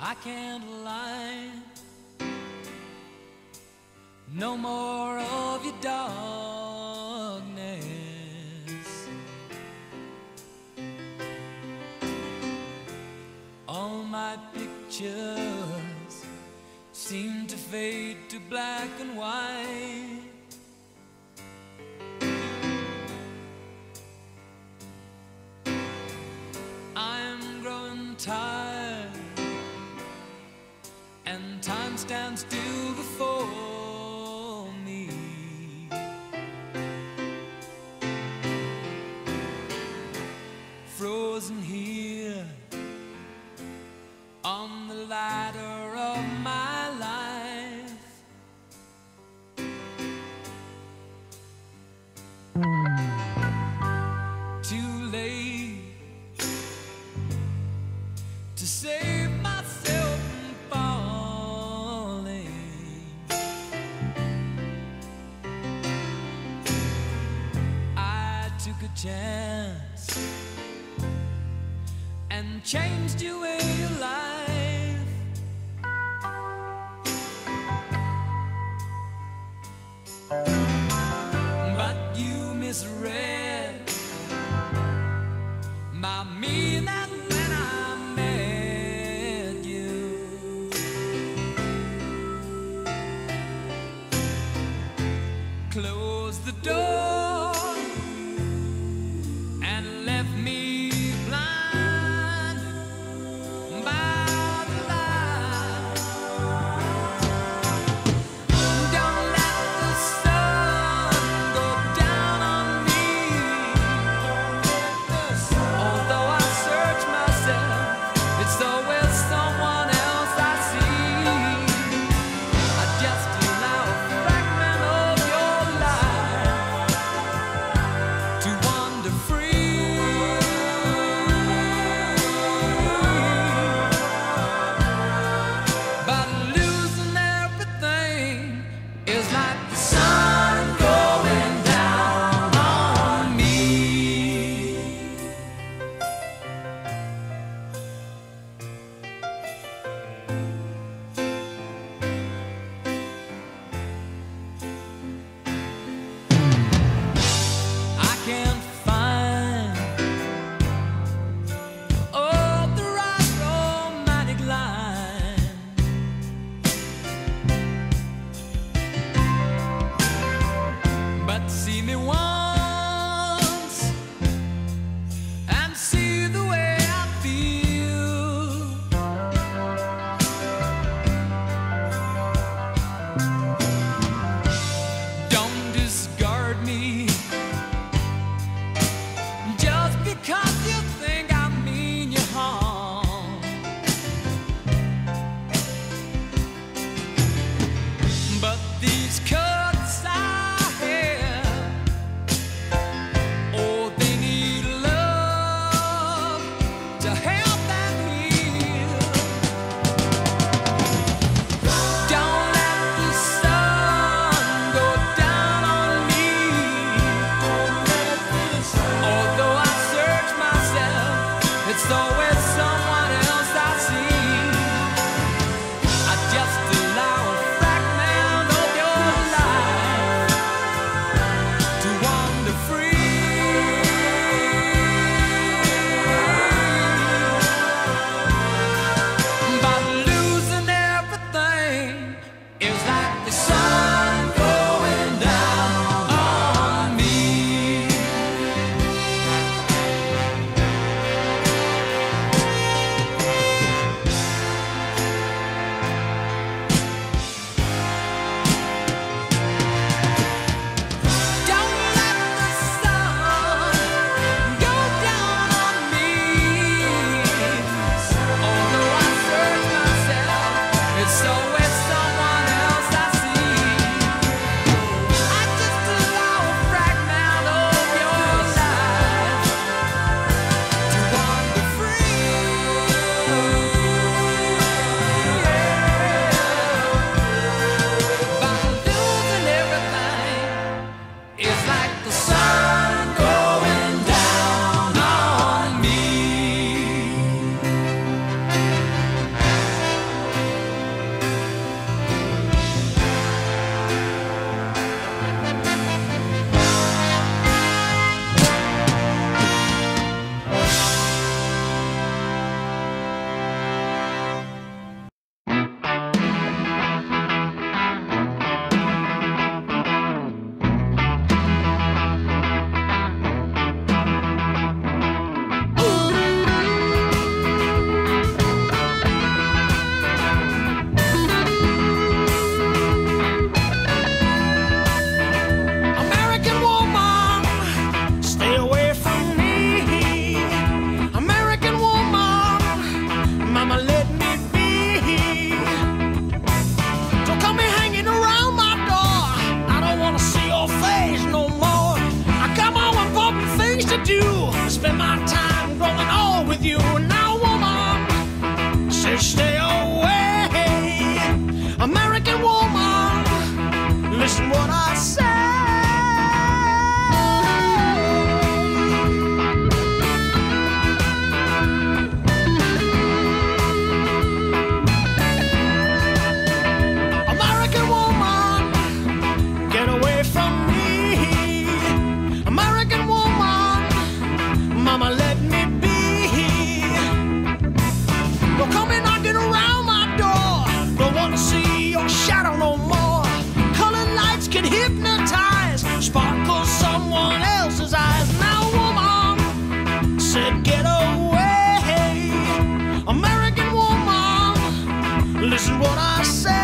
I can't lie. No more of your darkness. All my pictures seem to fade to black and white. I'm growing tired, and time stands still before me. Frozen here on the ladder of my life. Too late to save myself from falling. I took a chance and changed your way of life. But you misread my meaning when I met you. Closed the door and left me blind by said stay away. American woman, listen what I say. American woman, get away from me. American woman, mama let me be. Don't come in knocking around my door. Don't want to see your shadow no more. Colored lights can hypnotize, sparkle someone else's eyes. Now woman said get away. American woman, listen what I say.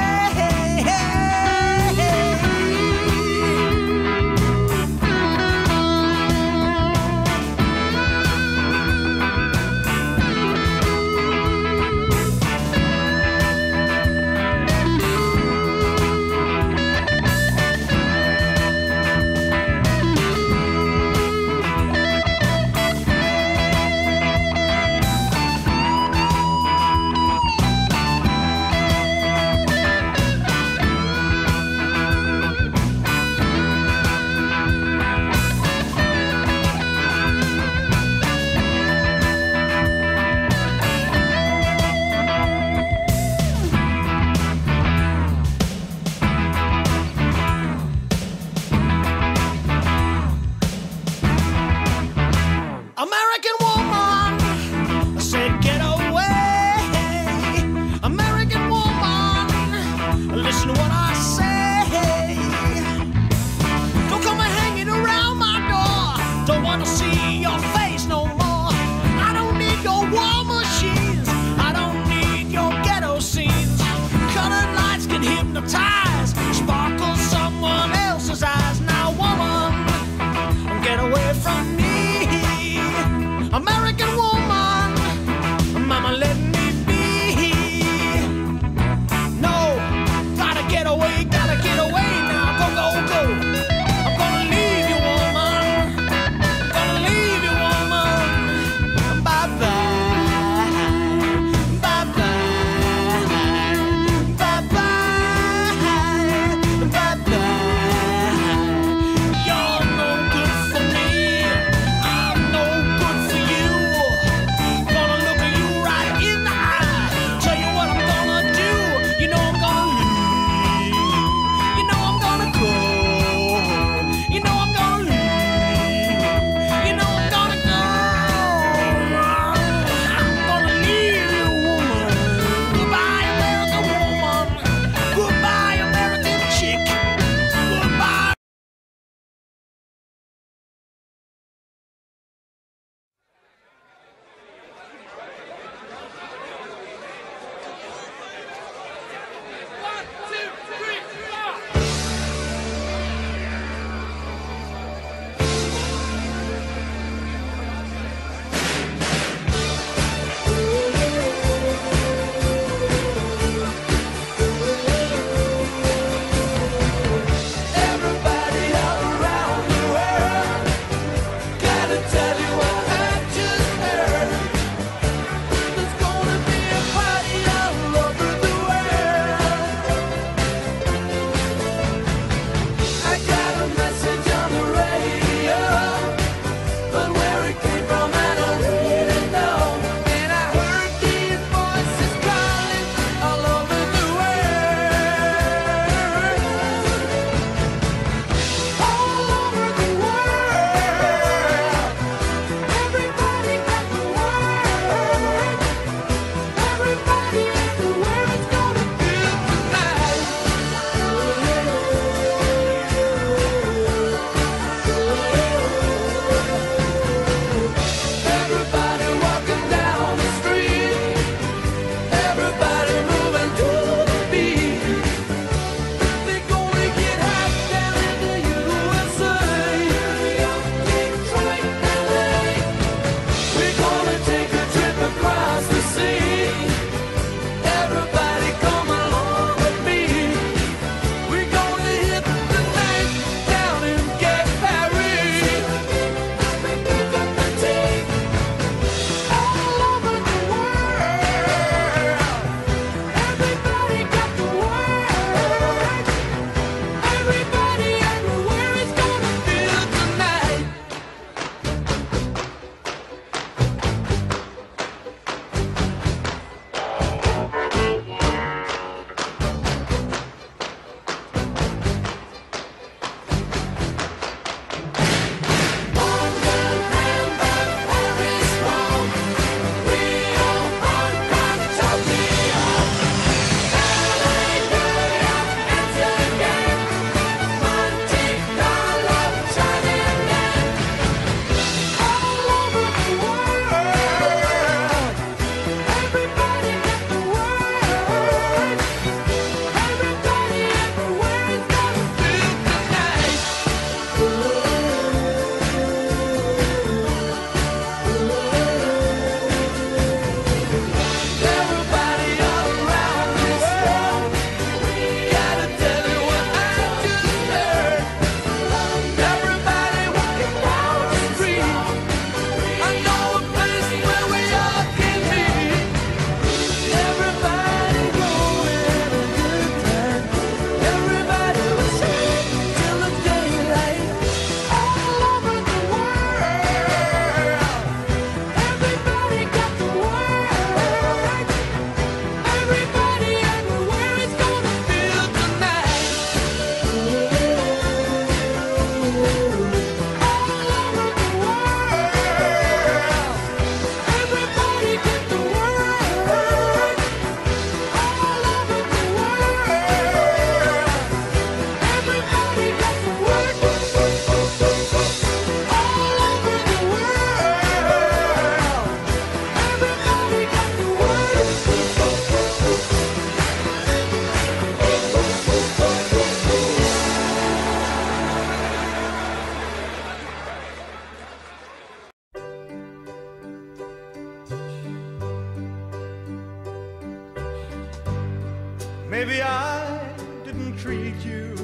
Maybe I didn't treat you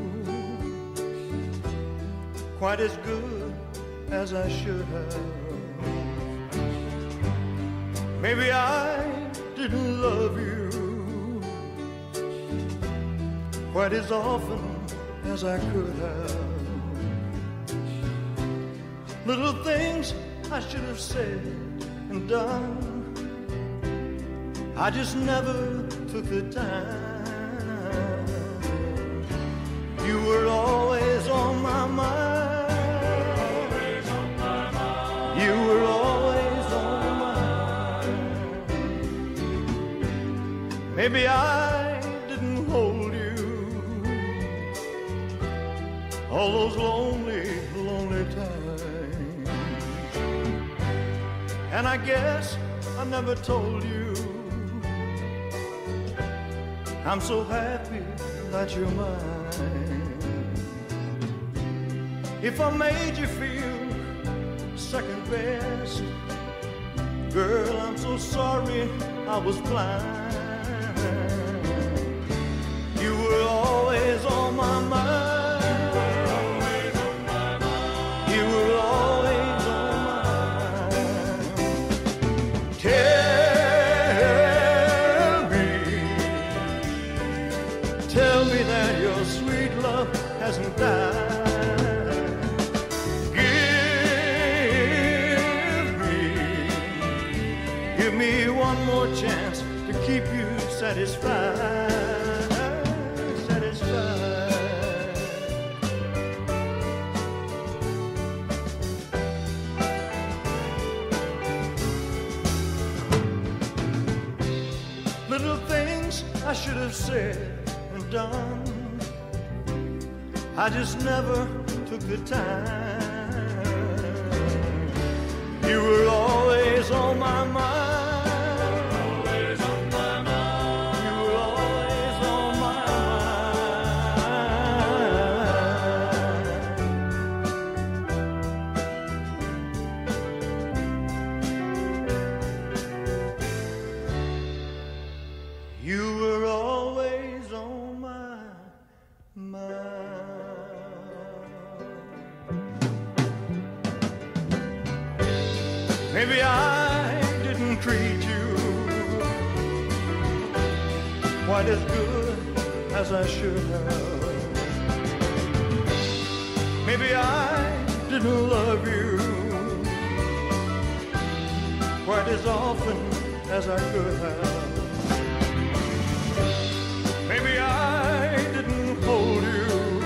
quite as good as I should have. Maybe I didn't love you quite as often as I could have. Little things I should have said and done, I just never took the time. You were always on my mind. You were always on my mind. Maybe I didn't hold you all those lonely, lonely times. And I guess I never told you I'm so happy that you're mine. If I made you feel second best, girl, I'm so sorry I was blind. You were always on my mind. You were always on my mind. Tell me that your sweet love hasn't died. Give me one more chance to keep you satisfied, satisfied. Little things I should have said and done, I just never took the time. You were always on my mind. Always on my mind. You were always on my mind. You were always on my mind. Maybe I didn't treat you quite as good as I should have. Maybe I didn't love you quite as often as I could have. Maybe I didn't hold you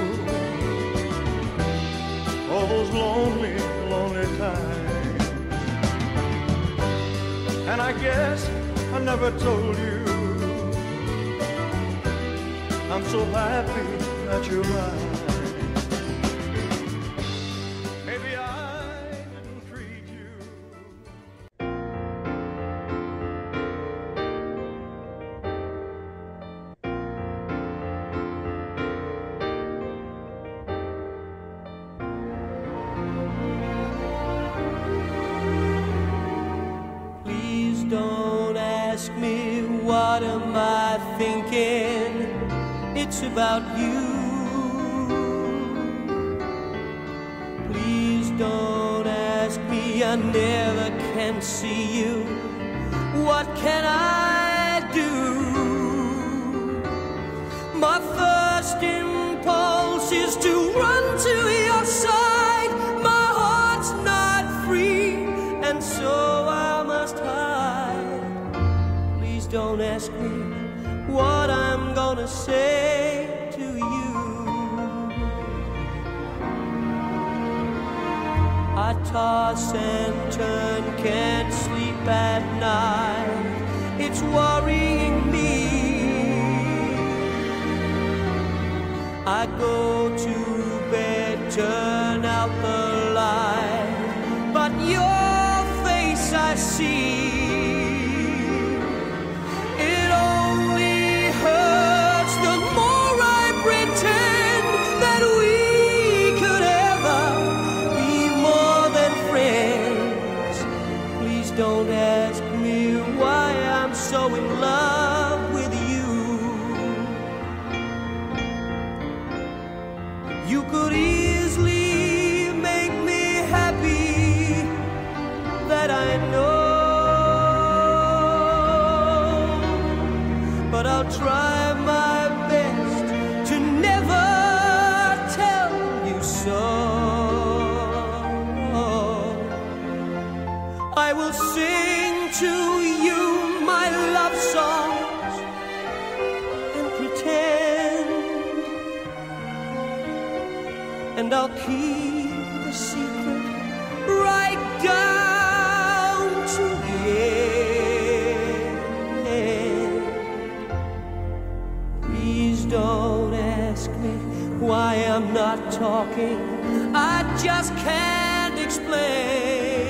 all those lonely, lonely times. And I guess I never told you I'm so happy that you're mine. Maybe I didn't treat you. Don't ask me what am I thinking, it's about you. Please don't ask me, I never can see you. What can I do? My first impulse is to run to your side. My heart's not free, and so I must hide. Please don't ask me what I'm gonna say to you. I toss and turn, can't sleep at night. It's worrying me. I go to bed, turn out the light, but your face I see. It only hurts the more I pretend that we could ever be more than friends. Please don't ask me why I'm so in love with you. I'll try my best to never tell you so. I will sing to you my love songs and pretend, and I'll keep the secret right down to the end. Please don't ask me why I'm not talking, I just can't explain.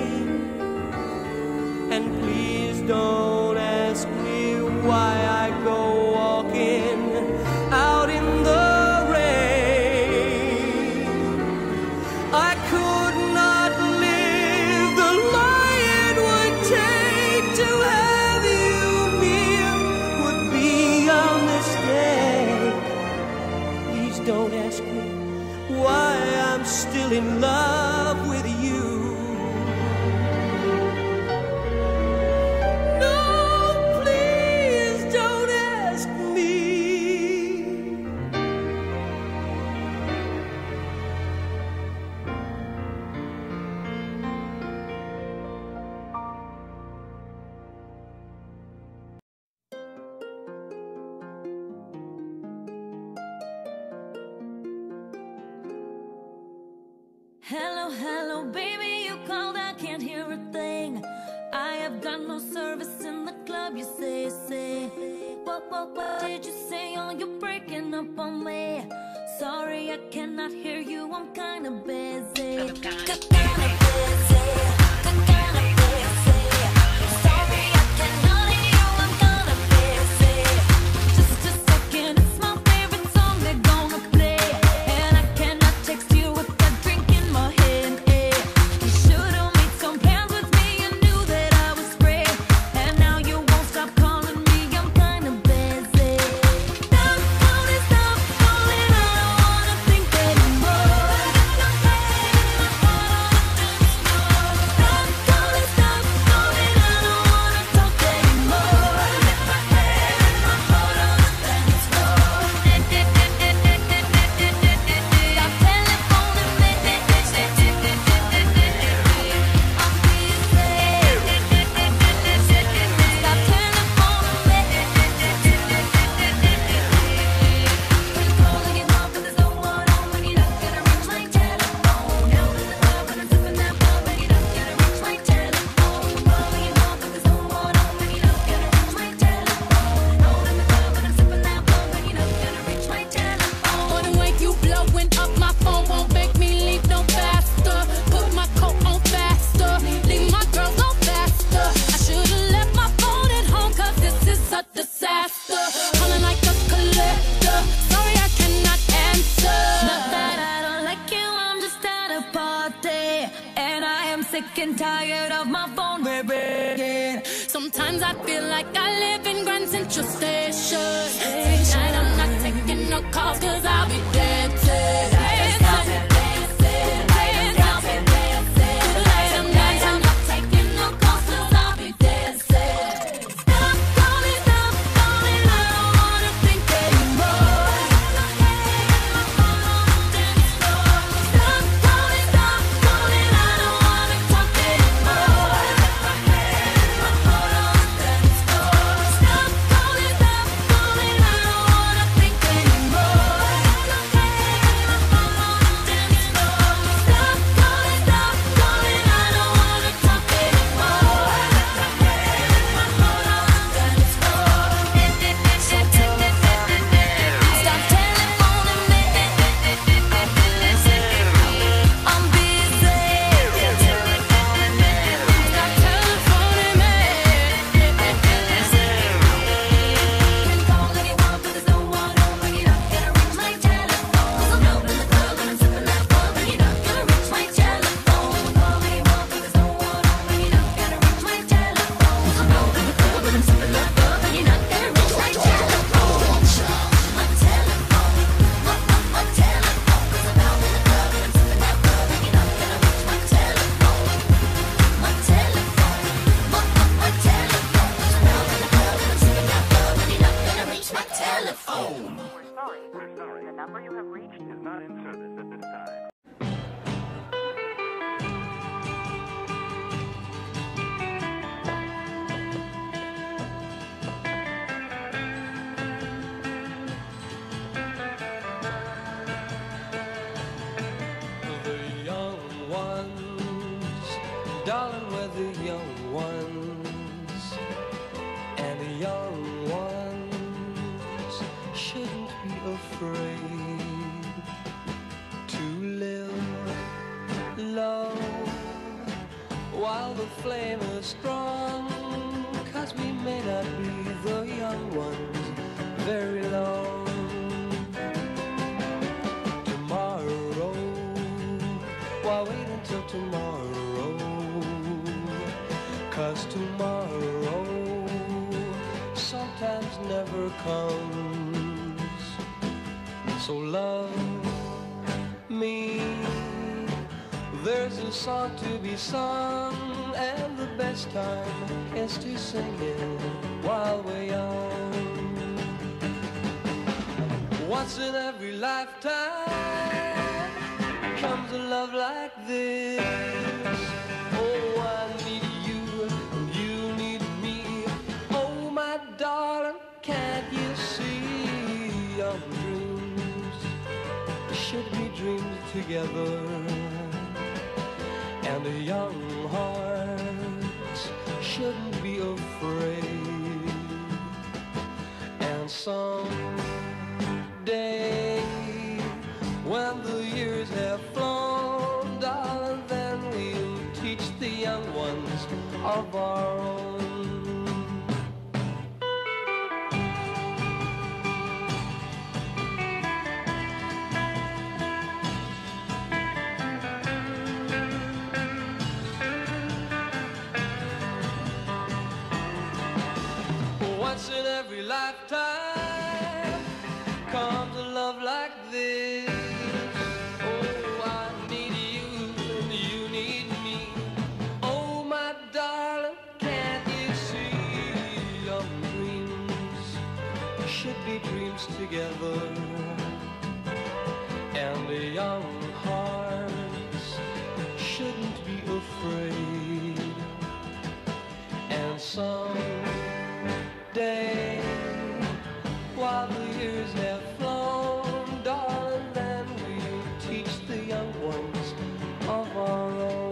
And please don't ask me why I go walking out in the rain. I could not live the lie it would take to have you near, would be a mistake. Please don't ask me why I'm still in love with you. Hello, hello, baby, you called, I can't hear a thing. I have got no service in the club, you say. What did you say? Oh, you're breaking up on me. Sorry, I cannot hear you, I'm kinda busy. Kinda busy. Sorry, I cannot hear you, I'm kinda busy. Just a second, it's my favorite song they're gonna play, and I cannot text you with that drink in my hand. You should've made some plans with me, you knew that I was free, and now you won't stop calling me, I'm kinda busy. Stop calling, I don't wanna think anymore. Stop calling, I don't wanna talk anymore. Wanna wake you blowing up, my phone won't make me leave no faster. Put my coat on faster, leave my girls on faster. I should've left my phone at home, cause this is a disaster. Calling like a collector, sorry I cannot answer. Not that I don't like you, I'm just at a party, and I am sick and tired of my phone ringing. Sometimes I feel like I live in Grand Central Station. Tonight I'm not taking no calls, cause I'll be dancing. Stop calling, I We're sorry. The number you have reached is not in service at this time. The young ones, darling, we're the young ones, and the young ones shouldn't be afraid to live low while the flame is strong, 'cause we may not be the young ones very long. Tomorrow, why wait until tomorrow? 'Cause tomorrow sometimes never comes. So love me, there's a song to be sung, and the best time is to sing it while we're young. Once in every lifetime comes a love like this. Oh, I need you, you need me. Oh, my darling, can't you see? Young dreams should be dreamed together, and the young hearts shouldn't be afraid. And someday, when the years have flown, darling, then we'll teach the young ones of our own. Once in every lifetime comes a love like this. Oh, I need you and you need me. Oh, my darling, can't you see? Young dreams should be dreams together, and the young hearts shouldn't be afraid. And someday, while the years have flown, darling, then we'll teach the young ones of our own.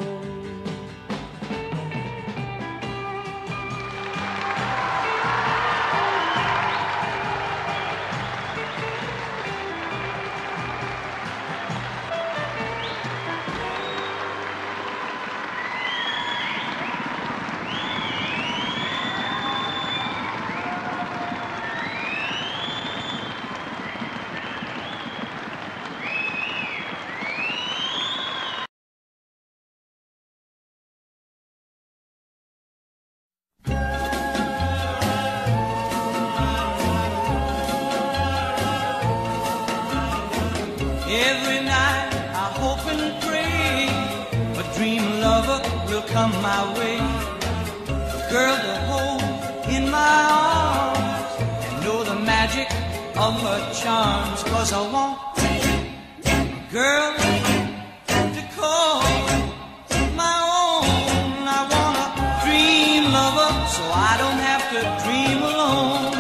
Every night I hope and pray a dream lover will come my way, a girl to hold in my arms and know the magic of her charms. 'Cause I want a girl to call my own. I want a dream lover so I don't have to dream alone.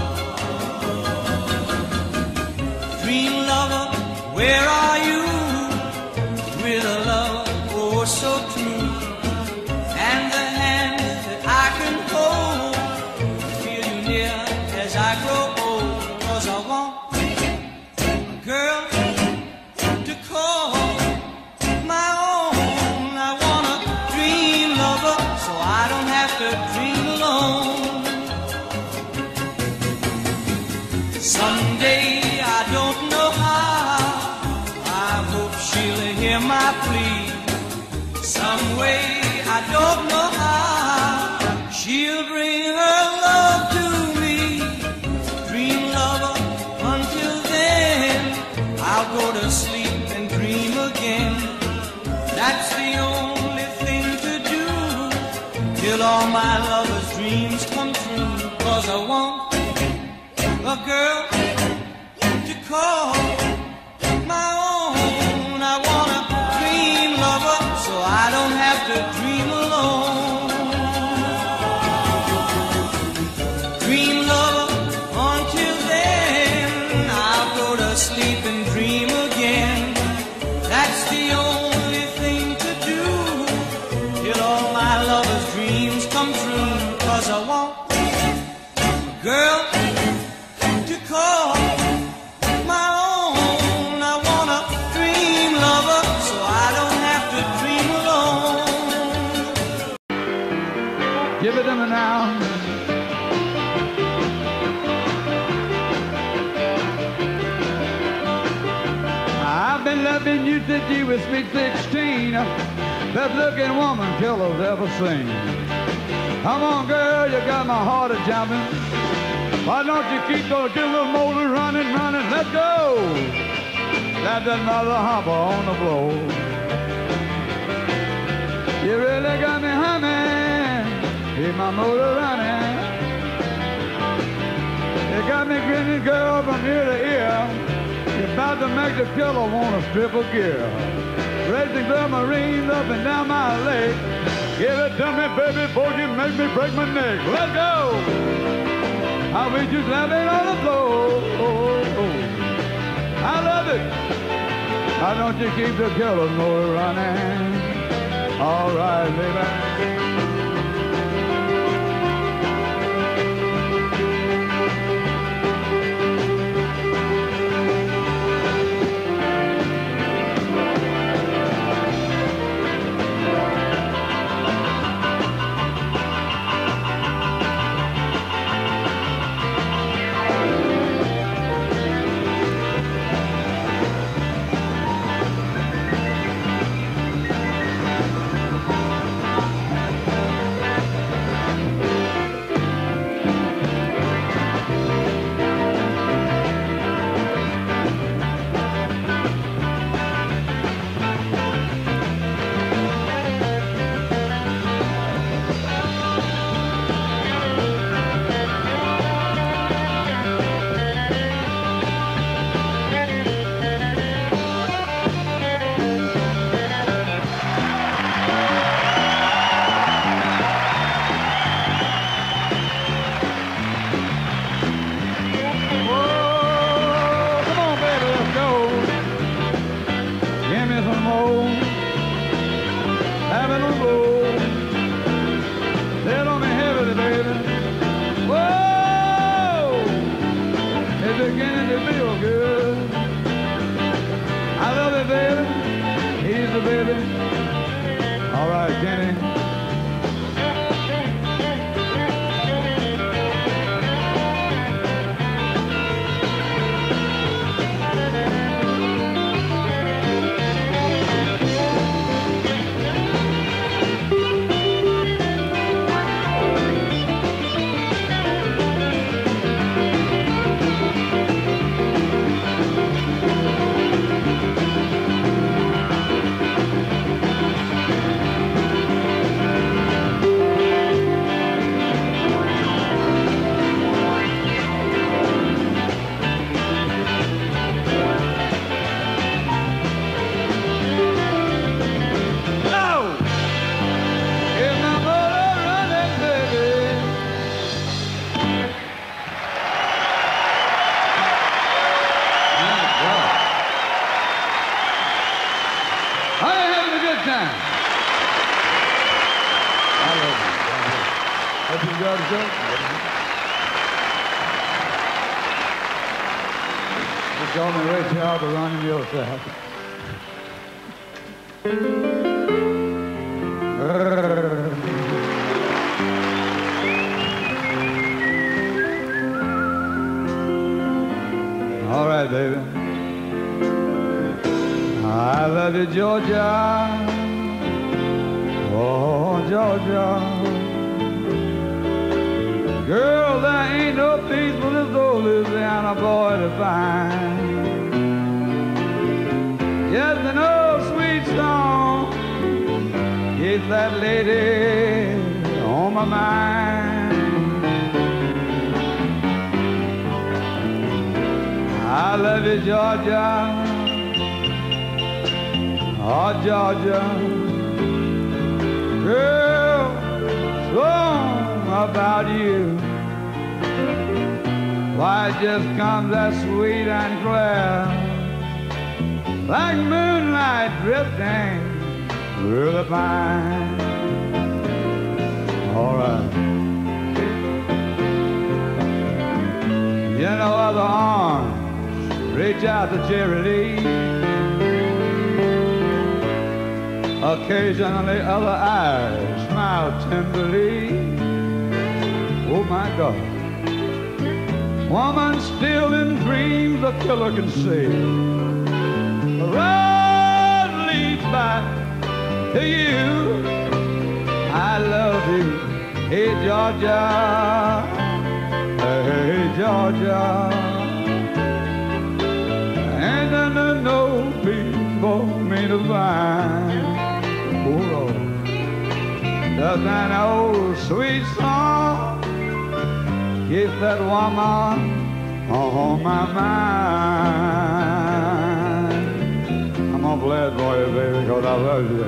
Dream lover, where are you? With a love oh so true, and the hand that I can hold, feel you near as I grow old. 'Cause I want a girl to call my own. I want a dream lover so I don't have to dream alone. Someday, I don't know how, I hope she'll hear my plea. Some way, I don't know how, she'll bring her love to me. Dream lover, until then, I'll go to sleep and dream again. That's the only thing to do, till all my lover's dreams come true. 'Cause I want a girl to call my own. I want a dream lover so I don't have to dream alone. Dream lover, until then I'll go to sleep and dream again. That's the only thing to do till all my lover's dreams come true. 'Cause I want a girl to call my own. I want a dream lover so I don't have to dream alone. Give it to me now. I've been loving you since you was sweet 16. Best looking woman killer's ever seen. Come on, girl, you got my heart a-jumping. Why don't you keep those good little motor running, running? Let's go. That's another humper on the floor. You really got me humming. Keep my motor running. You got me grinning, girl, from ear to ear. You're about to make the killer want to strip a gear. Racing submarines up and down my leg. Give it to me, baby, before you make me break my neck. Let's go. I wish you slapping on the floor. I love it. Why don't you keep the killer motor running? All right, baby. All right, baby. I love you, Georgia. Oh, Georgia. Girl, there ain't no peace for this old Louisiana boy to find. Yes, an old sweet song keeps that lady on my mind. I I love you, Georgia. Oh, Georgia. Girl, song about you. Why, it just comes that sweet and clear, like moonlight drifting through the pine. All right. You know, other arms reach out to charity. Occasionally other eyes smile tenderly. Oh my God. Woman still in dreams the killer can see. The road leads back to you. I love you. Hey Georgia. Hey Georgia. Ain't no peace for me to find. Oh Lord. Does that old sweet song keep that woman on my mind? I'm gonna play it for you, baby, because I love you.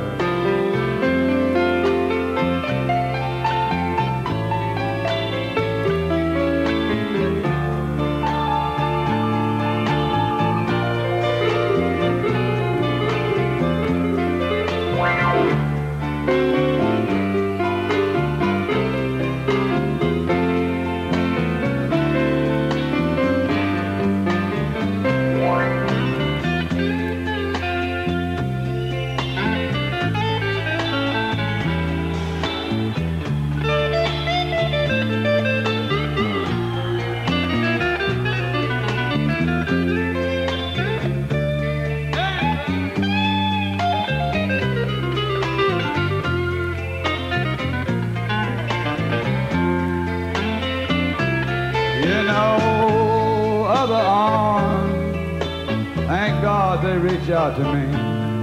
They reach out to me,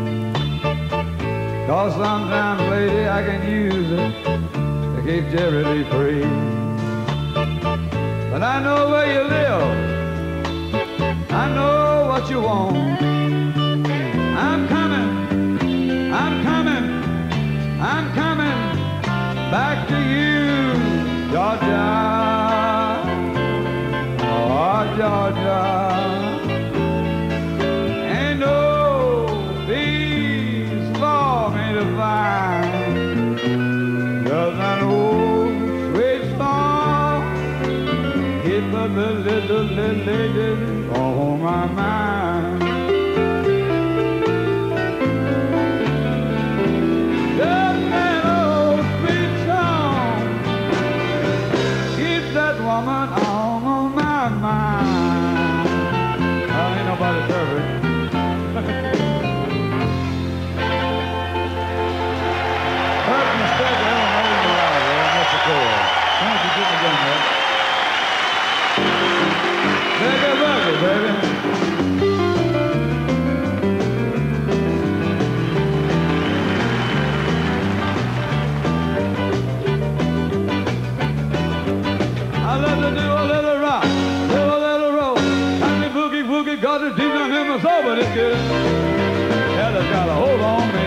'cause sometimes, lady, I can use it to keep Jerry free. But I know where you live, I know what you want. I'm coming, I'm coming, I'm coming back to you, Georgia. Oh, Georgia. Just an old sweet song, keep the little lady on my mind. Just an old sweet song, keep that woman on my mind. Ain't nobody perfect. Thank you, get me done, man. Baby, baby. I love to do a little rock, do a little roll. And the boogie woogie got a demon in my soul, but it's good. Hell, it's got a hold on me.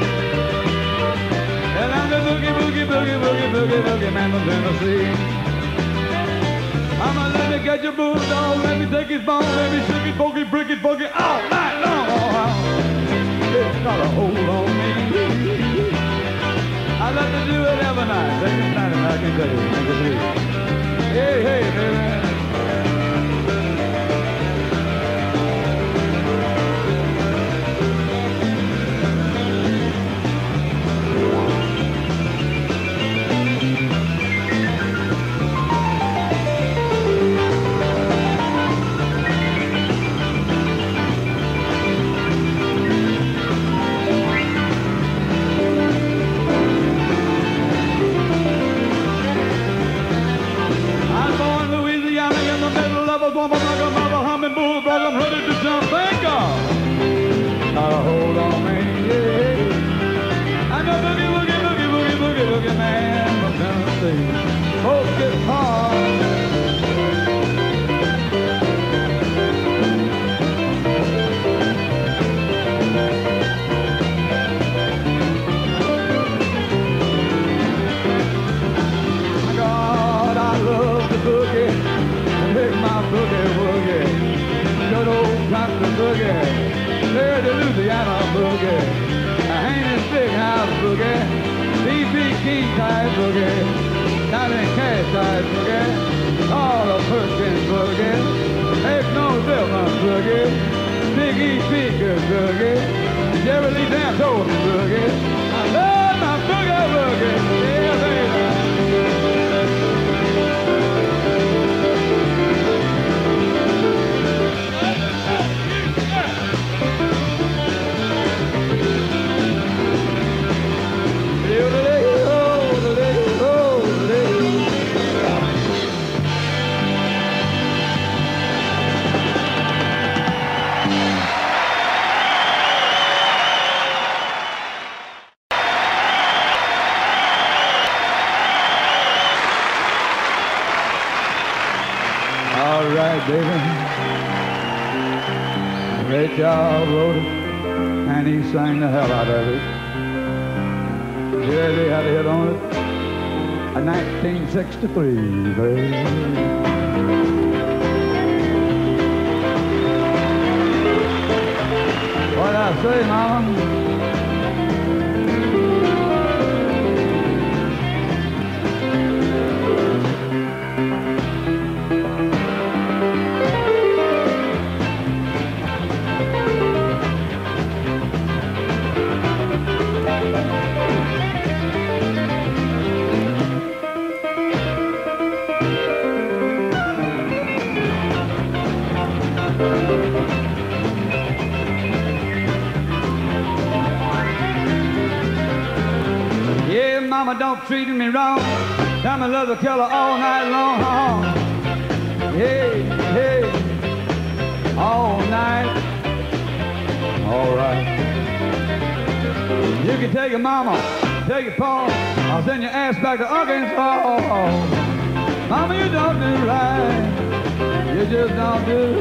And I'm the boogie, boogie, boogie, boogie, boogie, boogie man from Tennessee. I'ma let me get your booty dog, let me take his bone, let me shake it, boogie, break it, boogie all night long. It's got a hold on me. I love to do it every night, every night, and I can tell you, hey, hey, baby. I'm ready to jump, thank God. Got a hold on me, yeah. I'm a boogie, boogie, boogie, boogie, boogie, boogie man from Tennessee. Folks get hard. Louisiana boogie, Haney's Big House boogie, B.B. King type boogie, Johnny Cash type boogie, Carla Perkins boogie, Make No Difference boogie, Big E. Speaker boogie, Jerry Lee Santos boogie. I love my boogie boogie, yeah baby. All right, baby. Ray Charles wrote it, and he sang the hell out of it. Yeah, they had a hit on it. 1963, baby. What I say, mama? Yeah, mama, don't treat me wrong. I'm a love killer all night long. Hey, hey, all night. All right. You can take your mama, take your pa. I'll send your ass back to Arkansas. Mama, you don't do right. You just don't do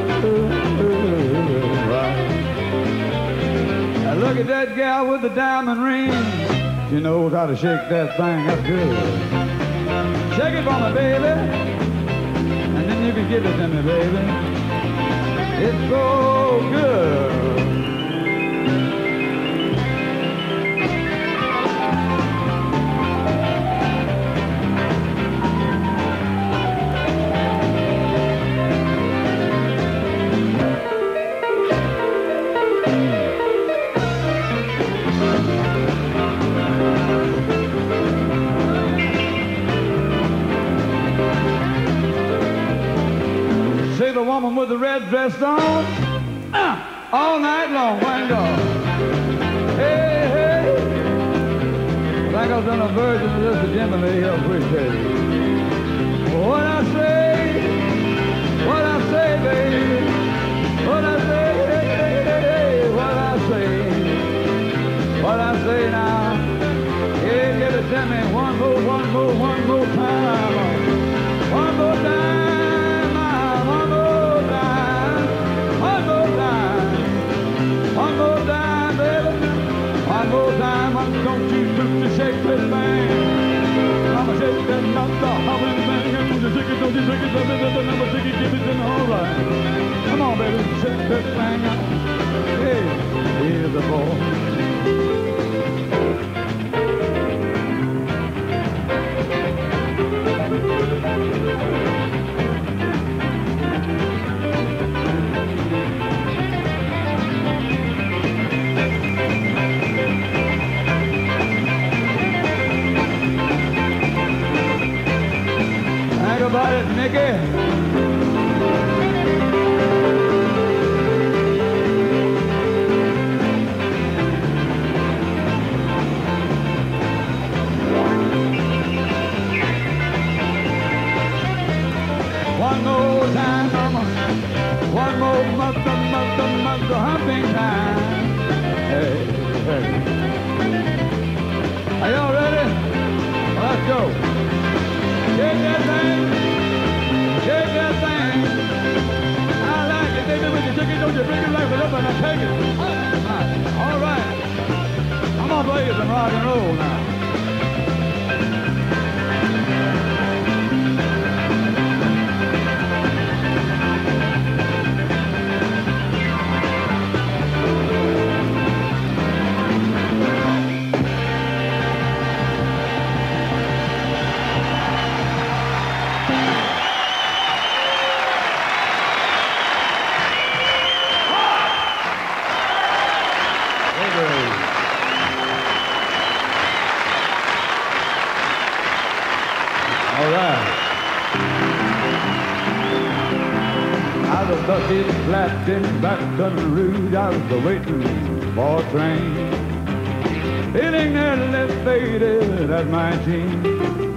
right. Now look at that gal with the diamond ring. She knows how to shake that thing up good. Shake it for me, baby. And then you can give it to me, baby. It's so good. See the woman with the red dress on, all night long, wango. Hey, hey. Like I was on a version of this, the Jimmy Lee Hill appreciate it. What I say, baby. What I say, hey, hey, hey, what I say. What I say now. Yeah, give it to me one more time. One more time. One more time, don't you shake this thing. I'ma shake that hobbling thing. Don't you shake it, don't you shake it, don't you shake it, give it to me, all right. Come on, baby, shake this thing out. Hey, here's the ball. Think about it, Nicky. One more time, mama. One more mother humping time. Hey, hey. Are y'all ready? Let's go. Shake that thing. Shake that thing. I like it, baby. When you shake it, don't you bring it like it up and I take it. All right. I'm gonna play you some rock and roll now. bucket flapped in Baton Rouge. I was waiting for a train. Feeling nearly faded at 19.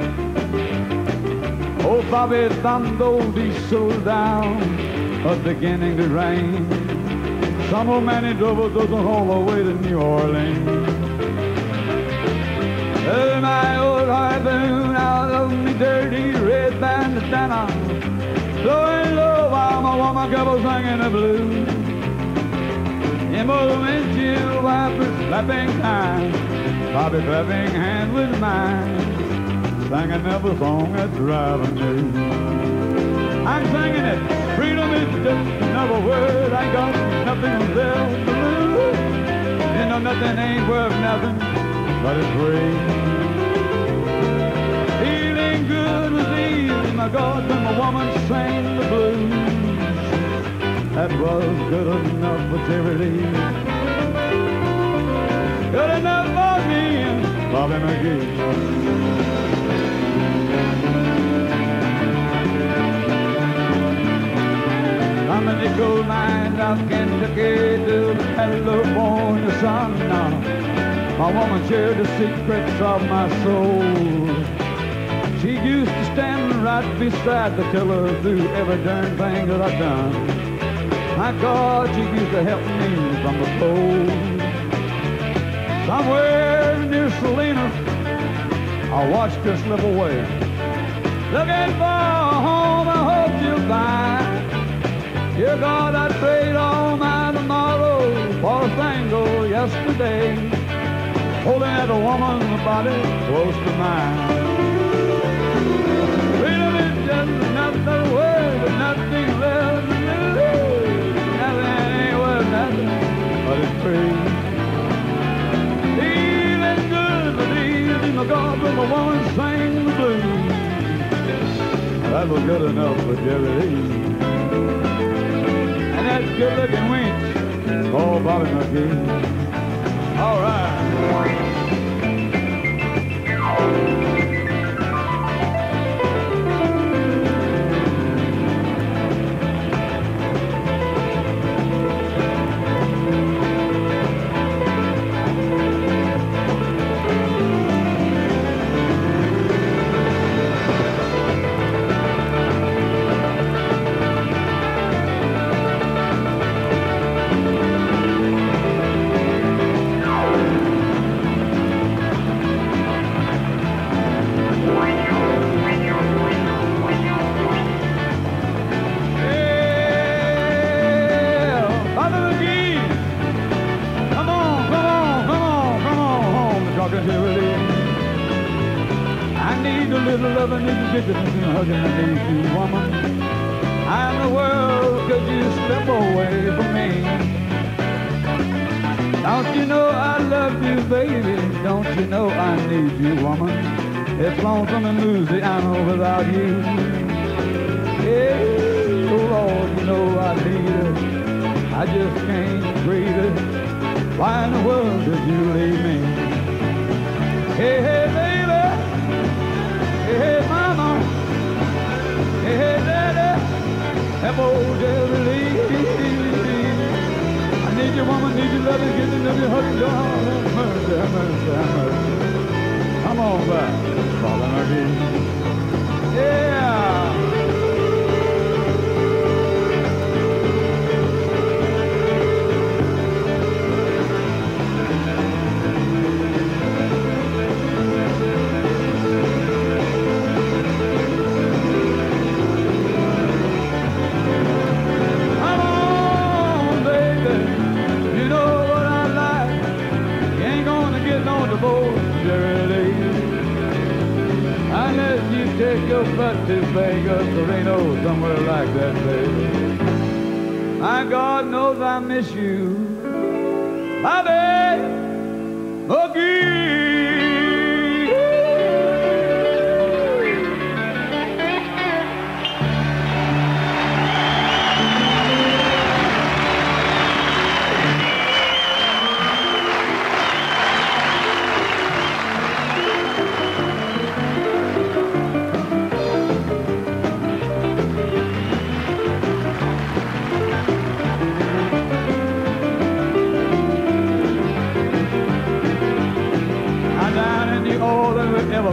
Oh, Bobby thumbed old diesel down, was beginning to rain. Some old man he drove a dozen all the way to New Orleans. Oh, my old harpoon out of me dirty red bandana, blowing low while my woman kept on singing the blues. In both windshield wipers clapping time, Bobby clapping hands with mine, singing every song that's driving me. I'm singing it. Freedom is just another word. I ain't got nothing to sell to lose. You know nothing ain't worth nothing, but it's free. Feeling good was easy, my God, when my woman sang the blues. That was good enough for Jerry. Good enough for me and Bobby McGee. From the nickel mines of Kentucky to the California sun, my woman shared the secrets of my soul. She used to stand right beside the tiller through every darn thing that I've done. My God, she used to help me from the cold. Somewhere near Salinas, I watched her slip away. Looking for a home, I hope you'll find. Dear God, I prayed all my tomorrow for a single yesterday, holding that woman's body close to mine. Freedom is just another word, but nothing left to lose. Nothing ain't worth nothing, but it's free. Feeling good, but easy, my God, when my woman sang the blues. That was good enough for Jerry Lee. That good-looking wench called Bobby McGee. All right. It's lonesome in Louisiana without you. Yeah, oh Lord, you know I need it. I just can't breathe it. Why in the world did you leave me? Hey, hey, baby. Hey, hey, mama. Hey, hey, daddy. Help old Jerry Lee. I need your woman, need your loving, get to know your husband. Oh, have mercy, have mercy, have mercy. Come on back, Bobby McGee. Yeah. Come on, baby. You know what I like. You ain't gonna get no divorce, Jerry Lee. Unless you take your butt to Vegas or Reno, somewhere like that, baby. My God knows I miss you, Bobby McGee.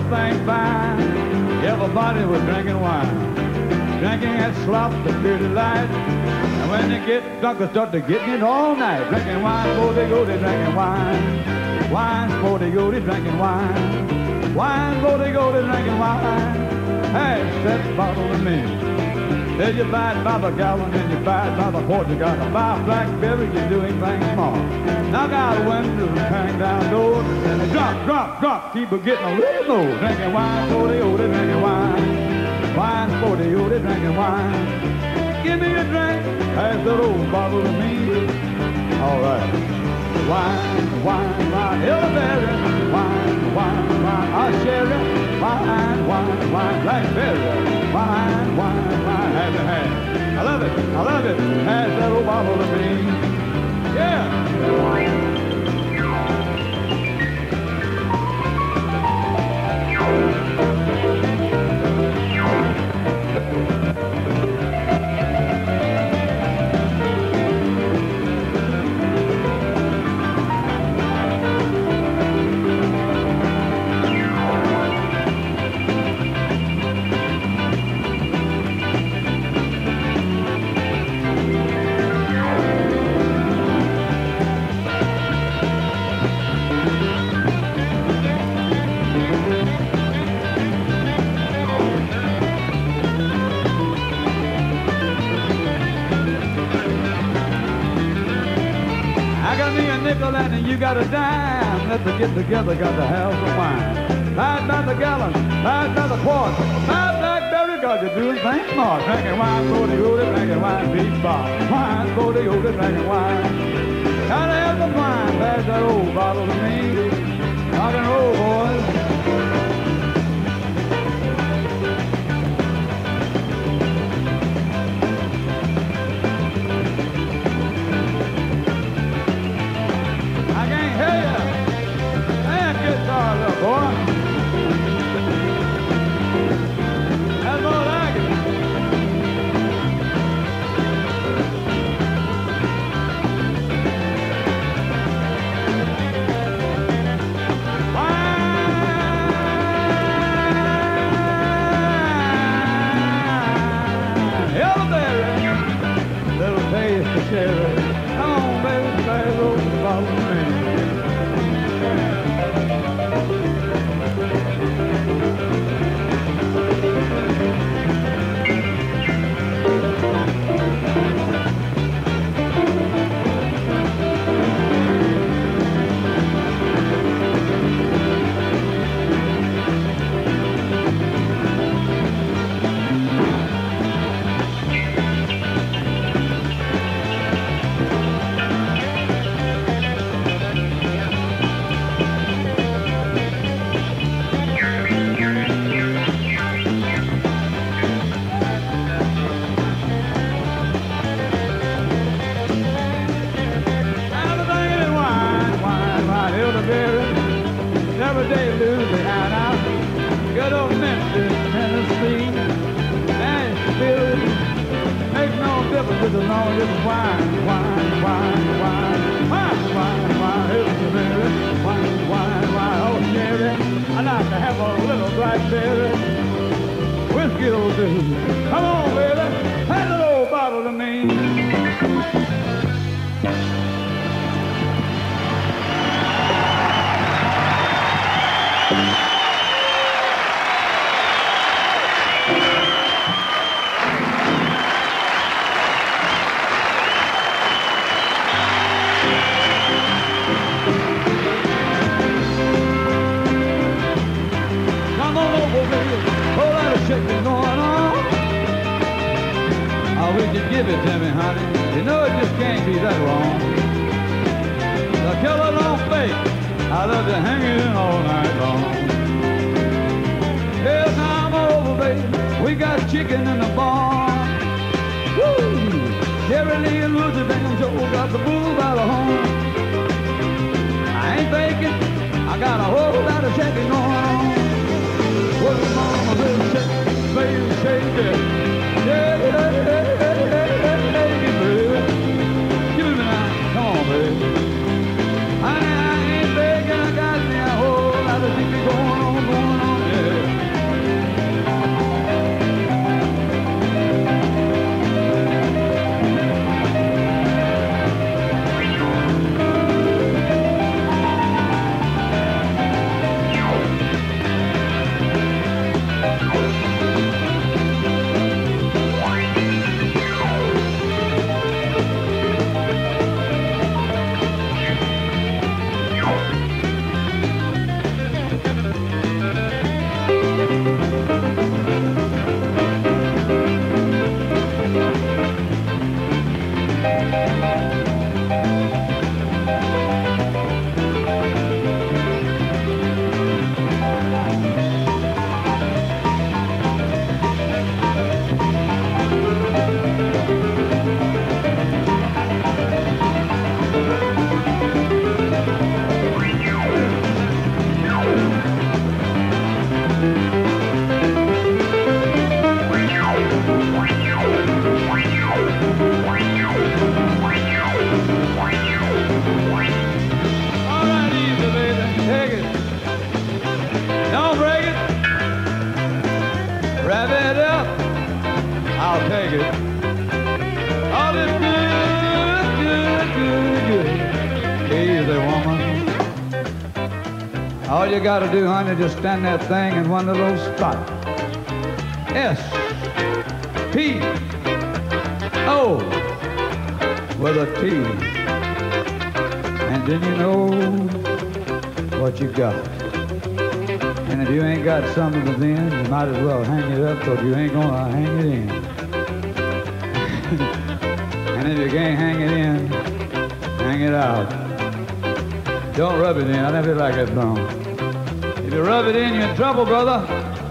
everything fine. Everybody was drinking wine, drinking that slop, the dirty light. And when they get drunk, they start to getting it all night. Drinking wine, before they go, they drinking wine. Wine, before they go, they drinking wine. Wine, before they go, they drinking wine. Pass that bottle to me. Then you buy it by the gallon, and you buy it by the quart. You got to buy a blackberry, you're doing things smart. Knock out windows and bang down doors, and they drop, keep it getting a little more. Drinking wine, 40, oh, they drinking wine. Wine, 40, oh, they drinking wine. Give me a drink, pass that old bottle to me. All right. Wine, wine, wine, elderberry. Wine, wine, wine, our sherry. Wine, wine, wine, blackberry. Wine, wine, wine, have your hand. I love it, pass that old bottle to me. Yeah. And you got a dime, let's get together, got to have some wine. Buy it by the gallon, buy it by the quart, buy a blackberry, cause you're doing things smart. Drinking wine, 40 oldie, drinking wine, beach bar. Wine, 40 oldie, drinking wine. Gotta have some wine, pass that old bottle to me. Rock and roll, boys. All you gotta do, honey, just stand that thing in one of those spots. S-P-O with a T. And then you know what you got. And if you ain't got something to then, you might as well hang it up, because you ain't gonna hang it in. And if you can't hang it in, hang it out. Don't rub it in. I never like that song. If you rub it in, you're in trouble, brother.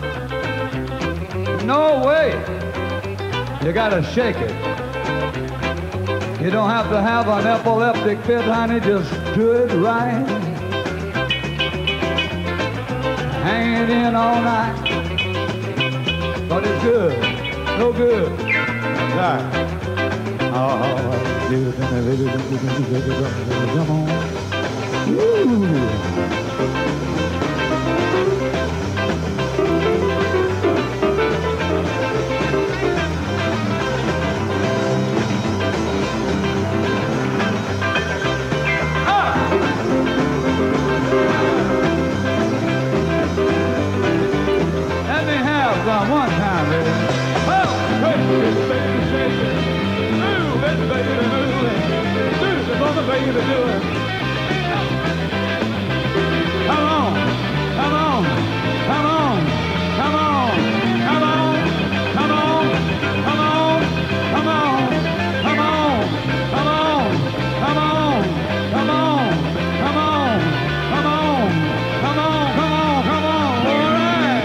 No way. You gotta shake it. You don't have to have an epileptic fit, honey. Just do it right. Hang it in all night. But it's good. So good. That's right. Oh, do it, come on. Woo. One time, baby. Oh, baby, baby, shake it. Move it, baby, move it. Do it, mother, baby, do it. Come on, come on, come on, come on, come on, come on, come on, come on, come on, come on, come on, come on, come on, come on, come on, come on, come on. All right.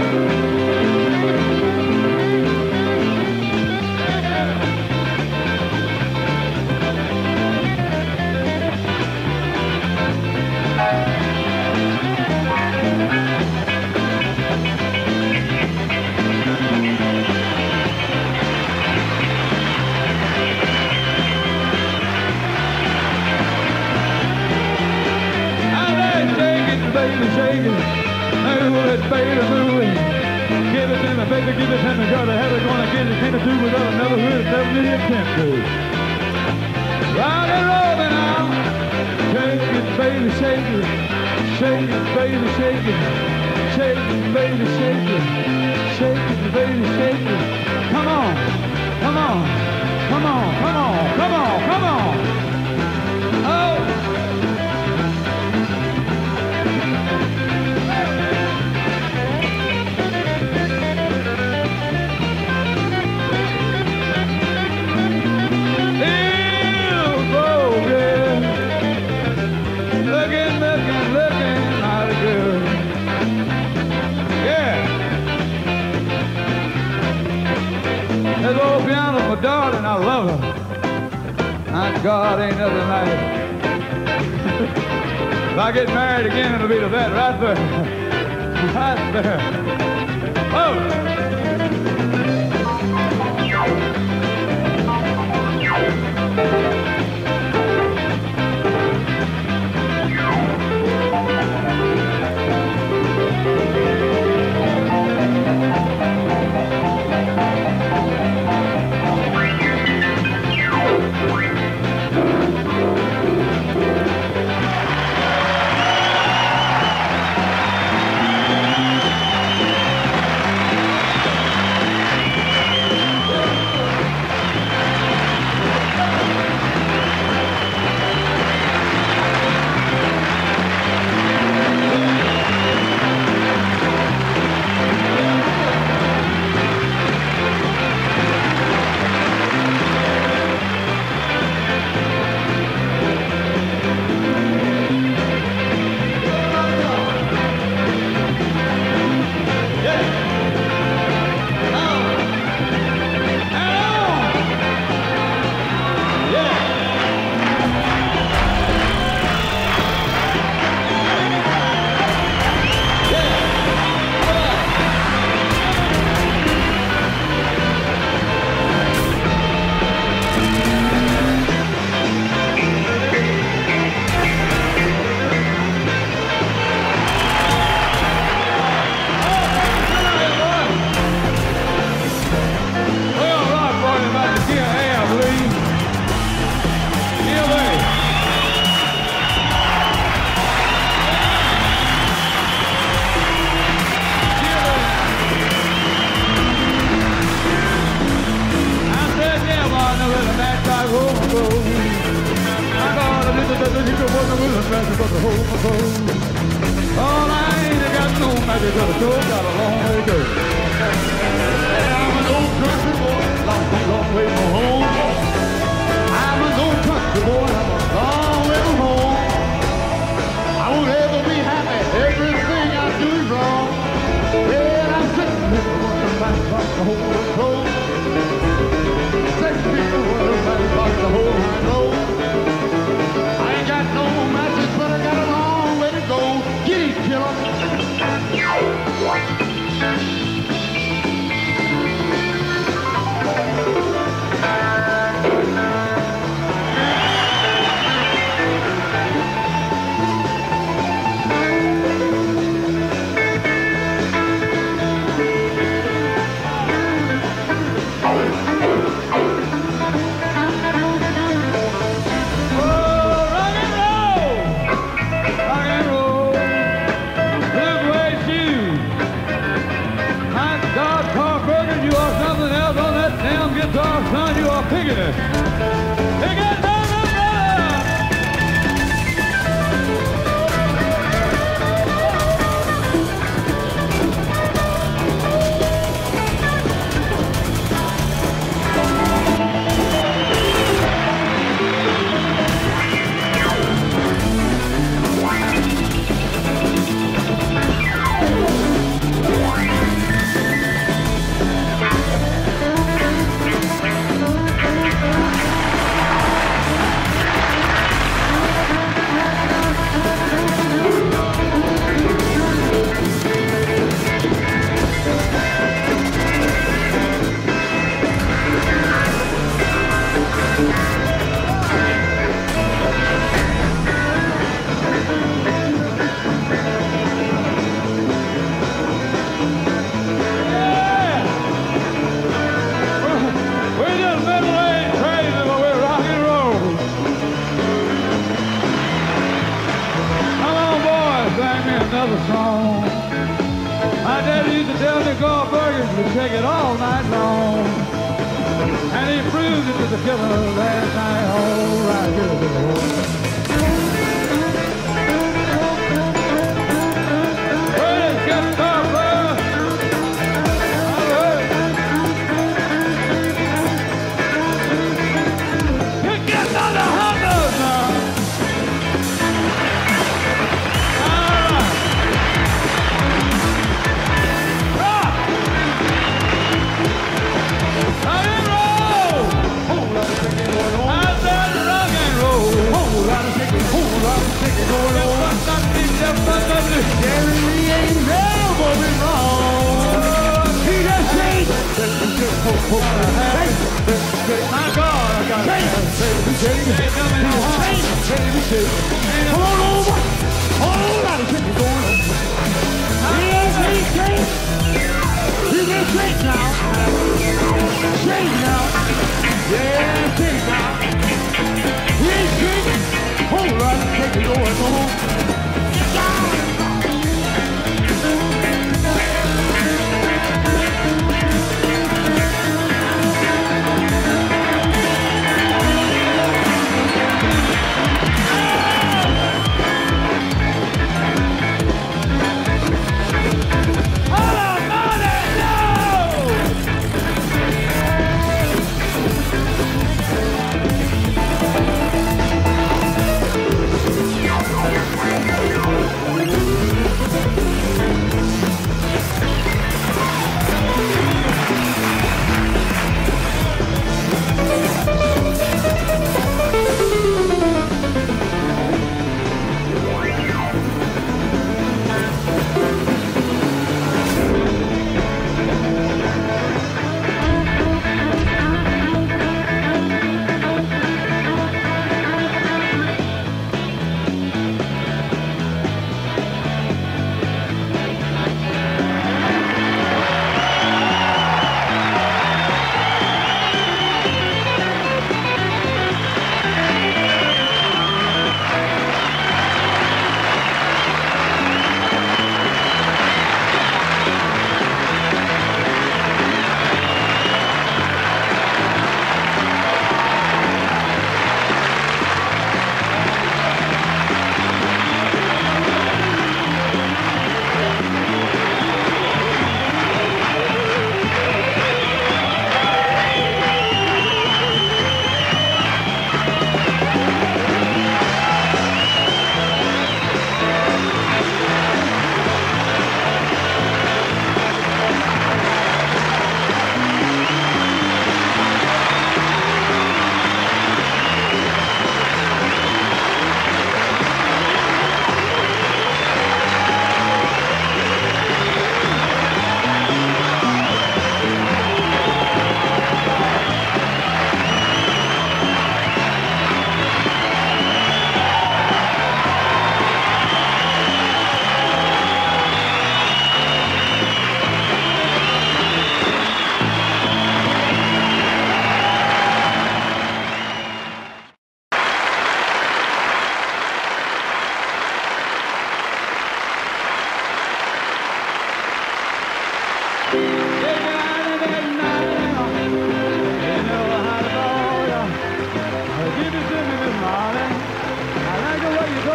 Baby, shake it, move it, baby, move it. Give it to me, baby, give it to me. Gotta have it going again. You can't do without another word. Never really attempt to. Rock and roll me now. Shake it, baby, shake it. Shake it, baby, shake it. Shake it, baby, shake it. Shake it, baby, shake it. Come on, come on, come on, come on, come on, come on. Oh. That old piano's my darling, I love her. My God, ain't nothing like it. If I get married again, it'll be to that right there. Right there. Oh! soul. My God, I did the magic of the magic of the whole soul. Oh, I ain't got no magic of the soul, got a long way to go. I'm an old country boy, long way from home. I'm an old country boy, I'm a long way from home. I won't ever be happy, everything I do is wrong. Well, I'm sitting here wondering about the whole road. Sitting here wondering about the whole road. I ain't got no matches, but I got a long way to go. Get it, killer. Son, you are picking it. Pick it down, another song. My daddy used to tell me Gore Burgers would take it all night long. And he proved it to the killer last night. All right, here we go. Well, let's get started, brother. All right. Pick another hammer now. My God, I got it. Come on over. Whole lot of chicken going on. Yes, you get straight now. Straight now. Yeah, straight now. He's straight. Whole lot of chicken going on.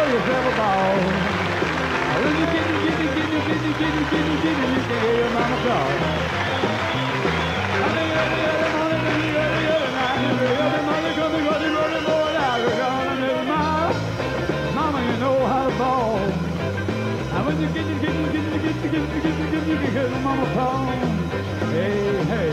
yourself a ball. When you get you can hear your mama call. Mama, you know how to ball. And when you get you can hear your mama call. Hey, hey.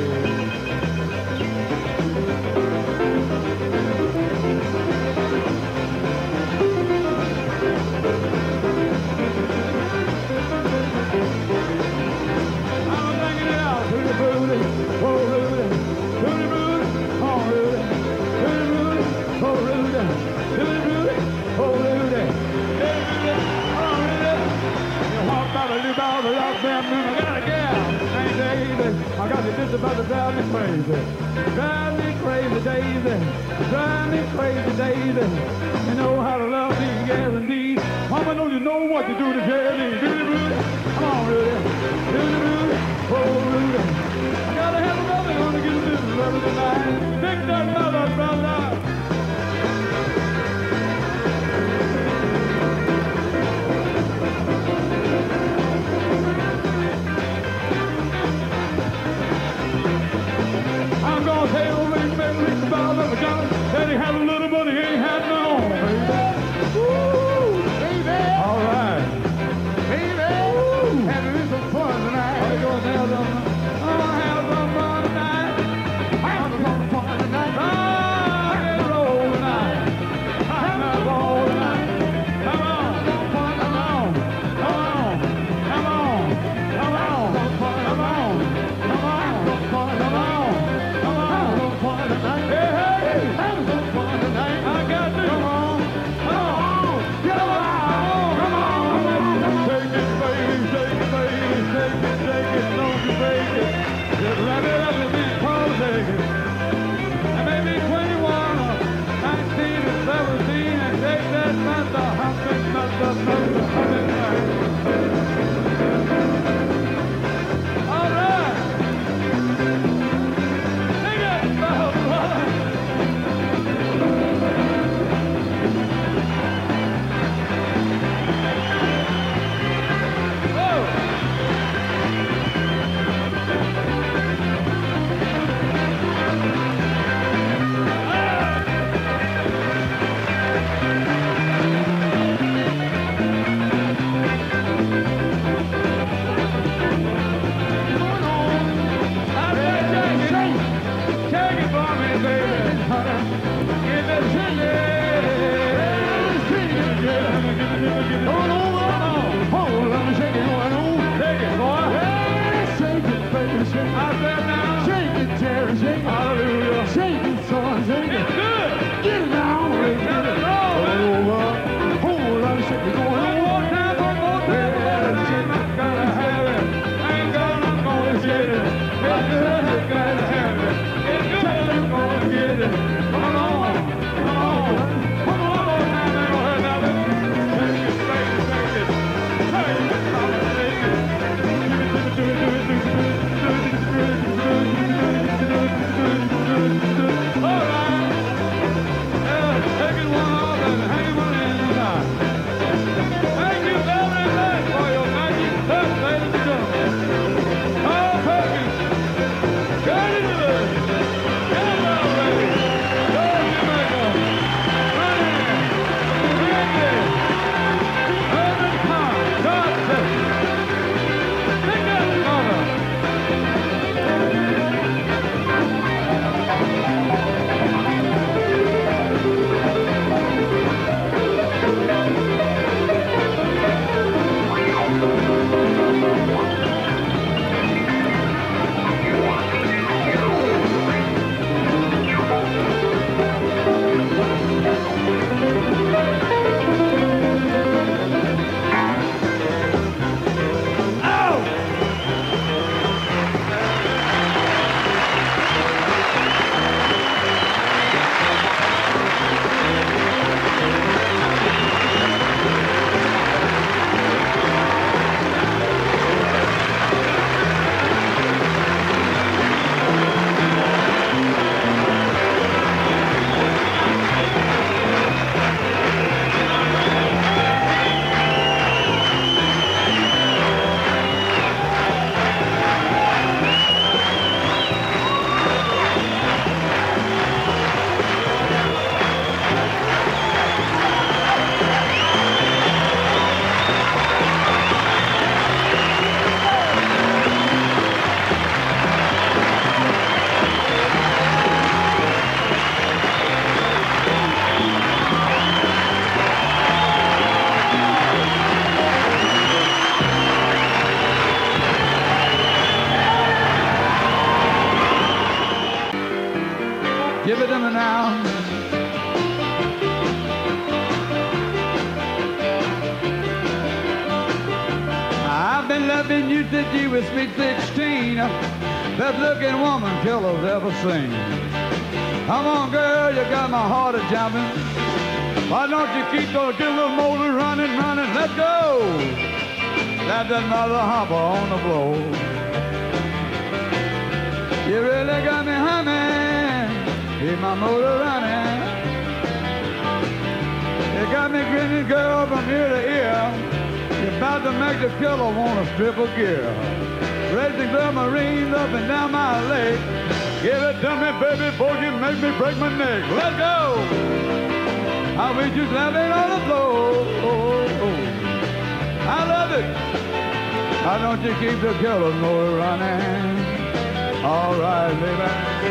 I got it just about to drive me crazy. Drive me crazy, Daisy. Drive me crazy, Daisy. You know how to love these gals indeed. Mama, don't you know what to do to Jerry? Come on, Rudy. Rudy. Oh, Rudy. I gotta have a brother gonna get a little brother tonight. Take that mother, brother. I'm gonna tell Rick about the John that he had a little but he ain't had no, baby. Woo, baby. All right. Baby. Woo. Having some fun tonight. I'm gonna have some fun tonight. I'm gonna loving you since you was sweet 16. Best looking woman killer's ever seen. Come on, girl, you got my heart a-jumping. Why don't you keep those good little motor running, running? Let's go. That's another humper on the floor. You really got me humming. Keep my motor running. You got me grinning, girl, from ear to ear. You're about to make the killer want to strip a gear. Racing submarines up and down my leg. Give it to me, baby, before you make me break my neck. Let's go. I wish you slapping on the floor. I love it. Why don't you keep the killer motor running? All right, baby.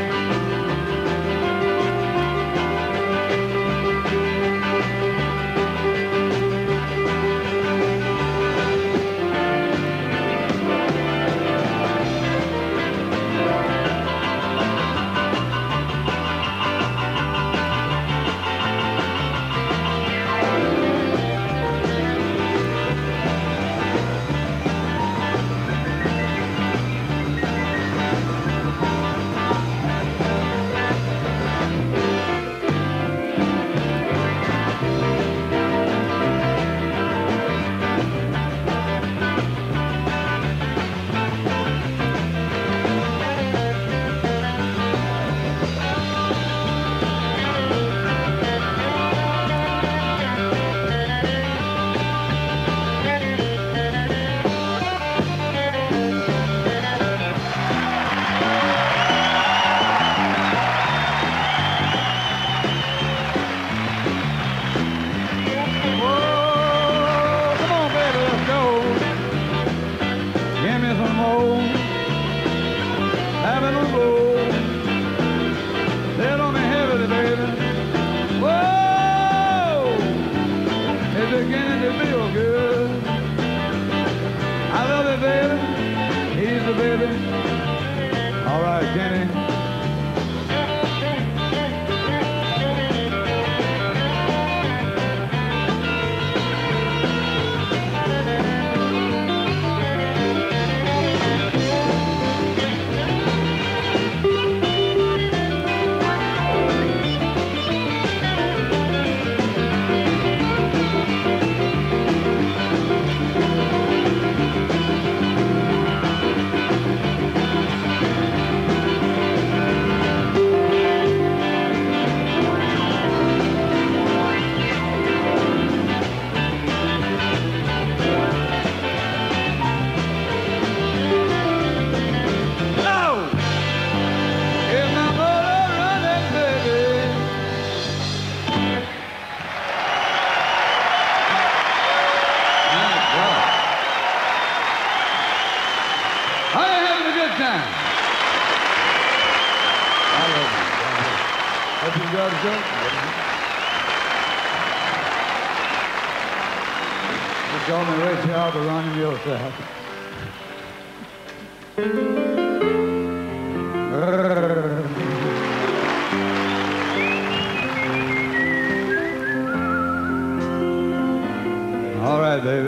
All right, baby.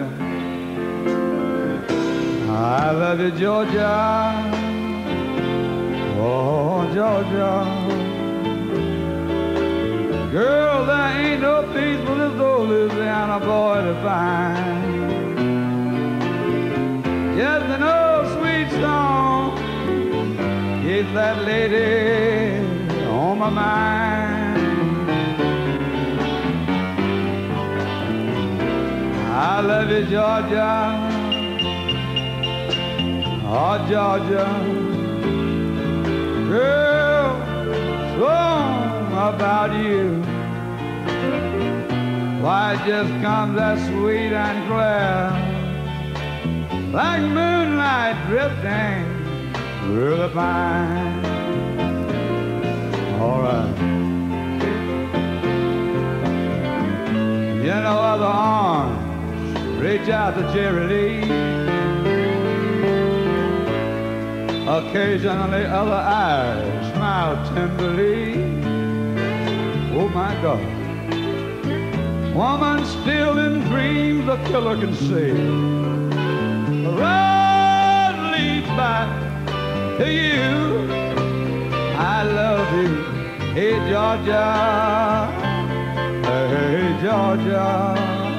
I love you, Georgia. Oh, Georgia. Girl, there ain't no peaceful as old Louisiana boy to find. Just an old sweet song keeps that lady on my mind. I love you, Georgia. Oh, Georgia. Girl, song about you. Why, it just comes that sweet and clear, like moonlight drifting through the pine. All right. You know, other arms reach out to charity. Occasionally other eyes smile tenderly. Oh my God. Woman still in dreams the killer can see. Run! back to you. I love you. Hey, Georgia. Hey, Georgia.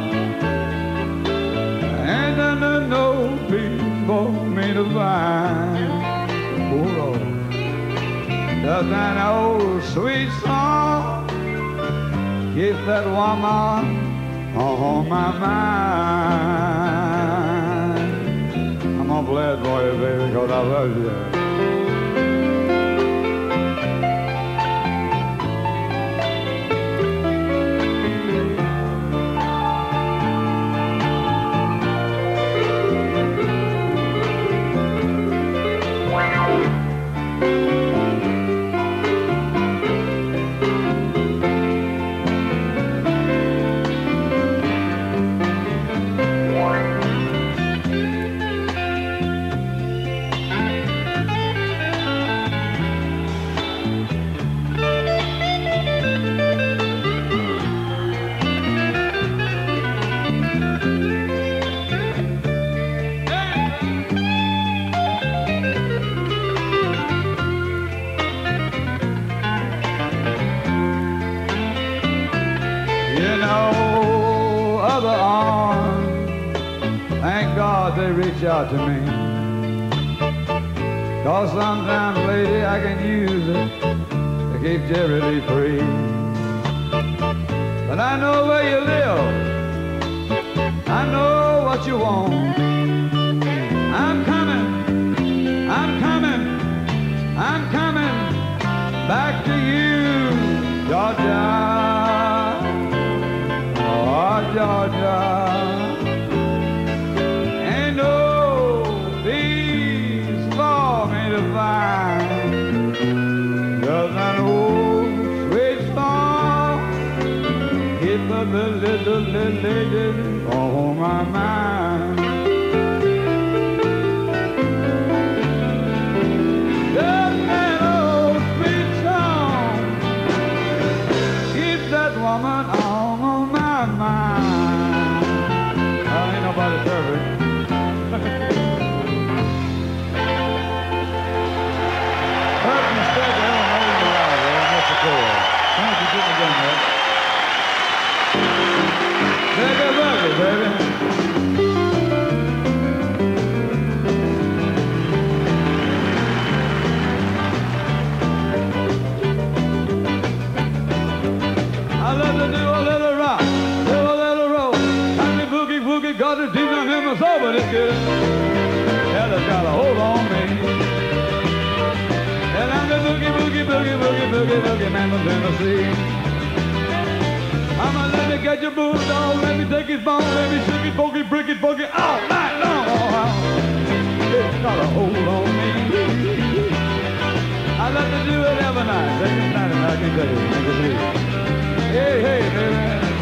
Ain't there no peace for me to find. Oh, Lord. Does that old sweet song keep that woman on my mind? I'm gonna play it for you, baby, because I love you. They reach out to me, 'cause sometimes, lady, I can use it to keep Jerry Lee free. But I know where you live, I know what you want. I'm coming, I'm coming, I'm coming back to you, Georgia. Oh, Georgia. Just an old sweet song, keep the little lady on my mind. Just an old sweet song, keep that woman on my mind. Well, ain't nobody perfect. Thank you, get me again, man. Baby, baby, baby. I love to do a little rock, do a little roll. And the boogie woogie got it deep down in my soul, but it's good. Yeah, that's got a hold on me. And I'm the boogie, boogie, boogie, boogie, boogie, boogie man from Tennessee. I'ma let me get your boots on, let me take his bone, let me shake it, boogie, break it, boogie all night long. It's got a hold on me. I love to do it every night. Second night and I can tell you, make it leave. Hey, hey, baby.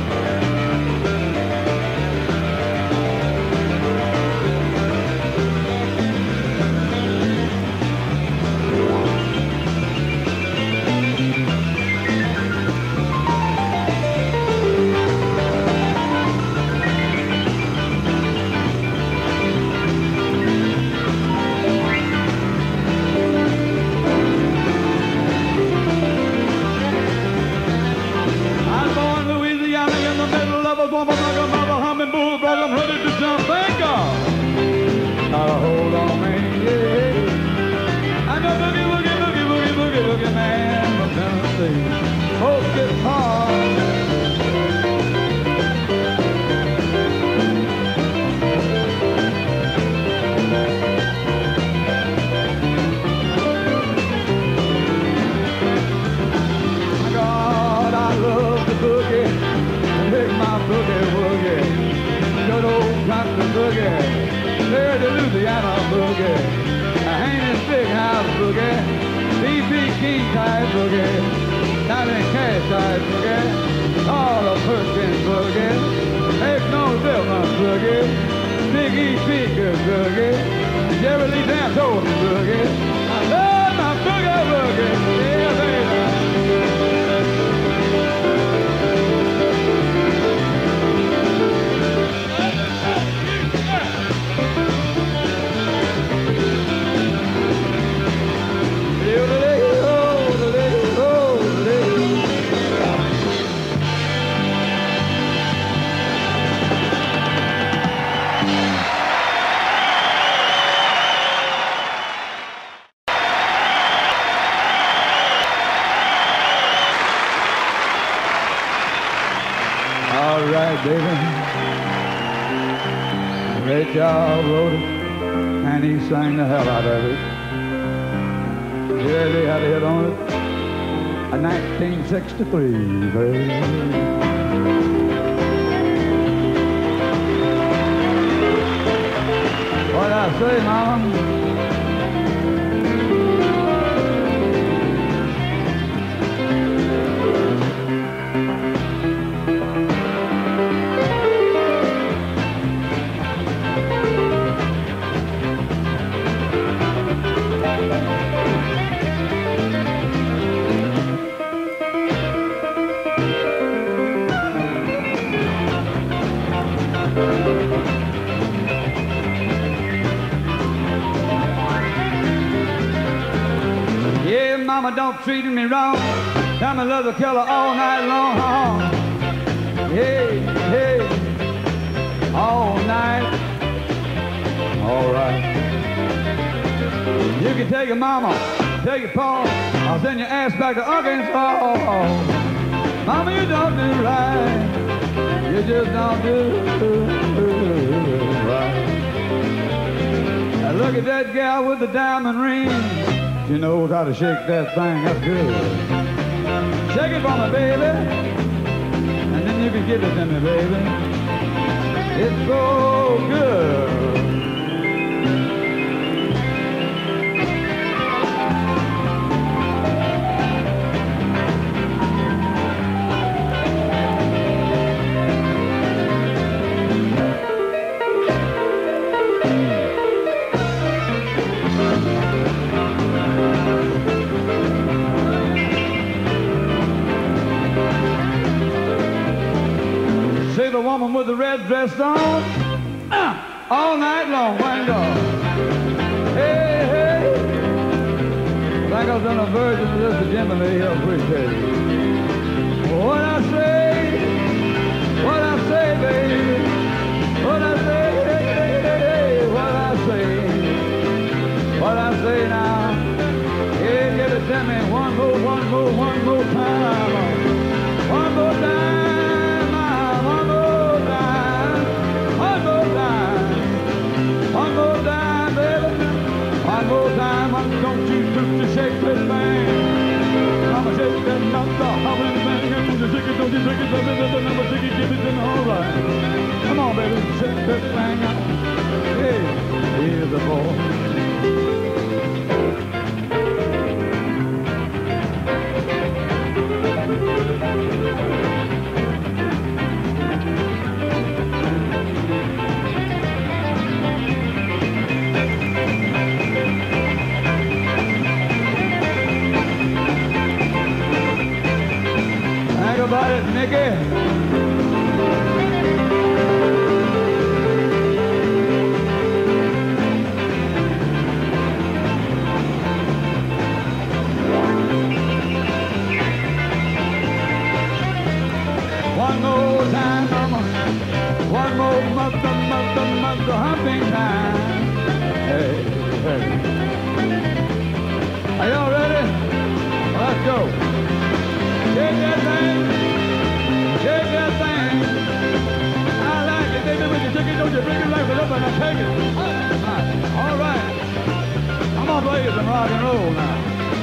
I'm ready to jump, thank God. Got a hold on me, yeah. I'm a boogie, boogie, boogie, boogie, boogie, boogie man from Tennessee. Folks get hard. God, I love the boogie. Take my boogie, woogie. Good old country boogie, there's the Louisiana boogie, Haney's Big House boogie, B.B. King type boogie, Johnny Cash type boogie, all the Perkins boogie, there's no Dillman boogie, Big E. Speaker boogie, Jerry Lee Danton boogie. I love my boogie boogie, yeah baby. All right, baby. Ray Charles wrote it, and he sang the hell out of it. Yeah, they had a hit on it. 1963, baby. What I say, mama? Mama don't treat me wrong. I'm a love killer all night long. Hey, hey, all night. All right. You can take your mama, take your pa. I'll send your ass back to Arkansas. Mama, you don't do right. You just don't do right. Now look at that gal with the diamond ring. She knows how to shake that thing, that's good. Shake it for me, baby, and then you can give it to me, baby. It's so good. The woman with the red dress on, all night long, wang dog. Hey, hey. Like I was on a version of this, the Jimmy Lee Hill Preacher. What I say, baby. What I say, hey, hey, hey, hey. What I say now. Hey, give it to me one more time. One more time. Don't you shake that thing. I'ma shake that knocker, hobbling thing. Don't you shake it, don't you shake it, don't you shake it, I'ma shake it, give it to me, all right. Come on, baby, shake that thing out. Hey, here's the ball. About it, Nicky. One more time, mama. One more mother humping time. Hey, hey. Are y'all ready? Let's go. Shake that thing. Shake that thing. I like it, baby. When you shake it, don't you bring it like it up and I take it. All right. I'm gonna play you some rock and roll now.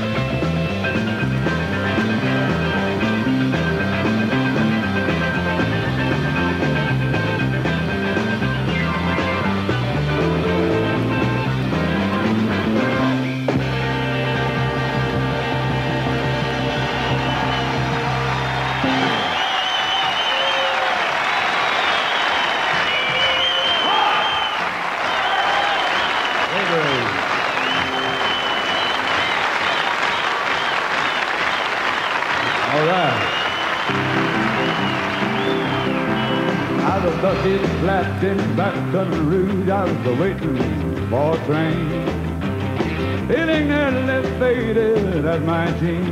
Bucket flat in Baton Rouge, I was waiting for a train. Feeling nearly faded at 19.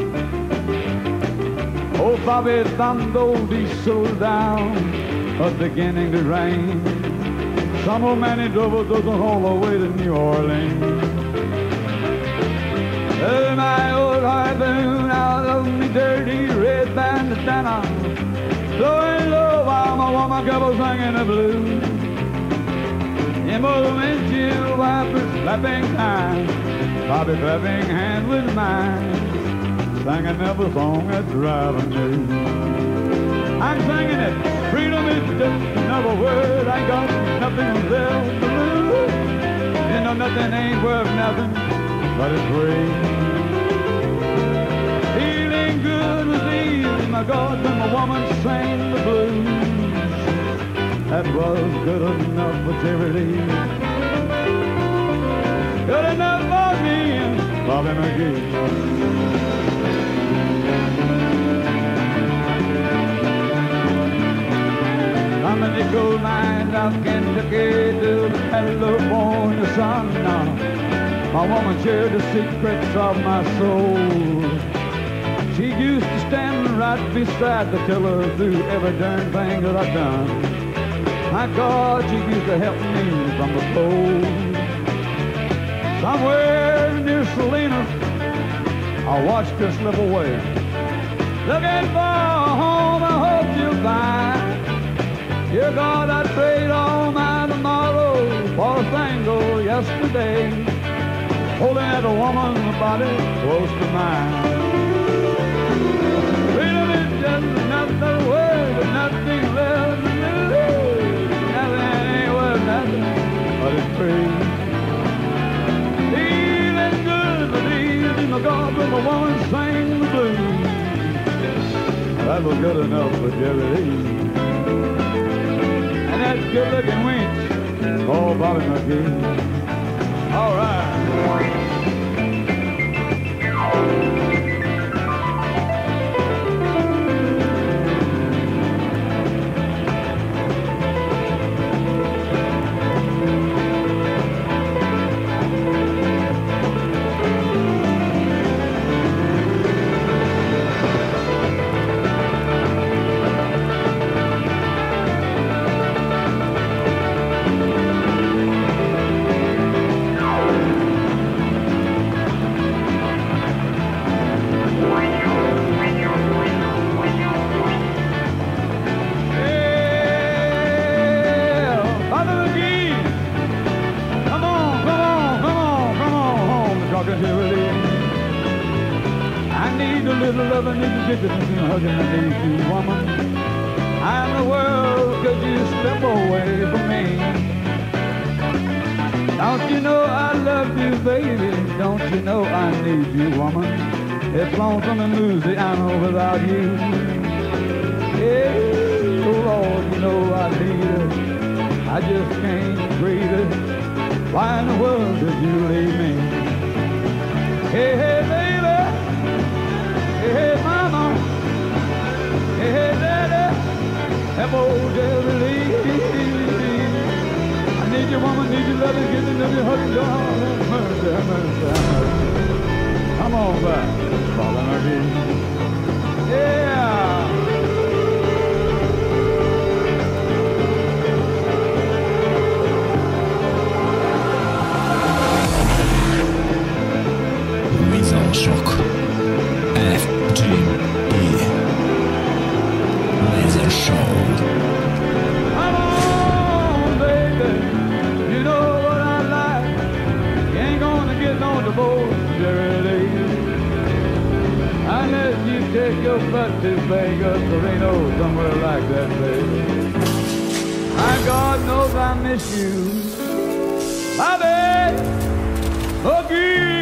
Oh, Bobby thumbed old diesel down, was beginning to rain. Some old man he drove us all the way to New Orleans. Well, my old harpoon out of me dirty red bandana, blowing low. all my couples singing the blues. And both the windshield wipers clapping time, Bobby clapping hands with mine, singing every song that's driving me. I'm singing it, freedom is just another word. I got nothing left to lose. You know nothing ain't worth nothing, but it's free. Feeling good was easy, my God, when my woman sang the blues. That was good enough for charity. Good enough for me and Bobby McGee. From the cold mines of Kentucky to the California sun, my woman shared the secrets of my soul. She used to stand right beside the tiller through every darn thing that I've done. My God, she used to help me from the cold. Somewhere near Salinas, I watched her slip away. Looking for a home, I hope you'll find. Dear God, I prayed all my tomorrow for a single yesterday, holding that woman's body close to mine. Freedom is just another word, but nothing left to lose. Nothing ain't worth nothing, but it's free. Feeling good, but easy, my God, when my woman sang the blues. That was good enough for Jerry Lee. That good-looking wench called Bobby McGee. All right. It's lonesome in Louisiana without you. Yeah, oh Lord, you know I need it. I just can't breathe it. Why in the world did you leave me? Hey, hey, baby. Hey, hey, mama. Hey, hey, daddy. Help old Jerry Lee. I need your woman, need your loving, give me your hugging, God. Have mercy, have mercy, have mercy. Come on back, Bobby McGee. Yeah. Wizardshock FGE Laser Show. Come on, baby. You know what I like. You ain't gonna get no divorce, Jerry Lee. Unless you take your butt to Vegas or Reno, somewhere like that, baby. My God knows I miss you, Bobby McGee.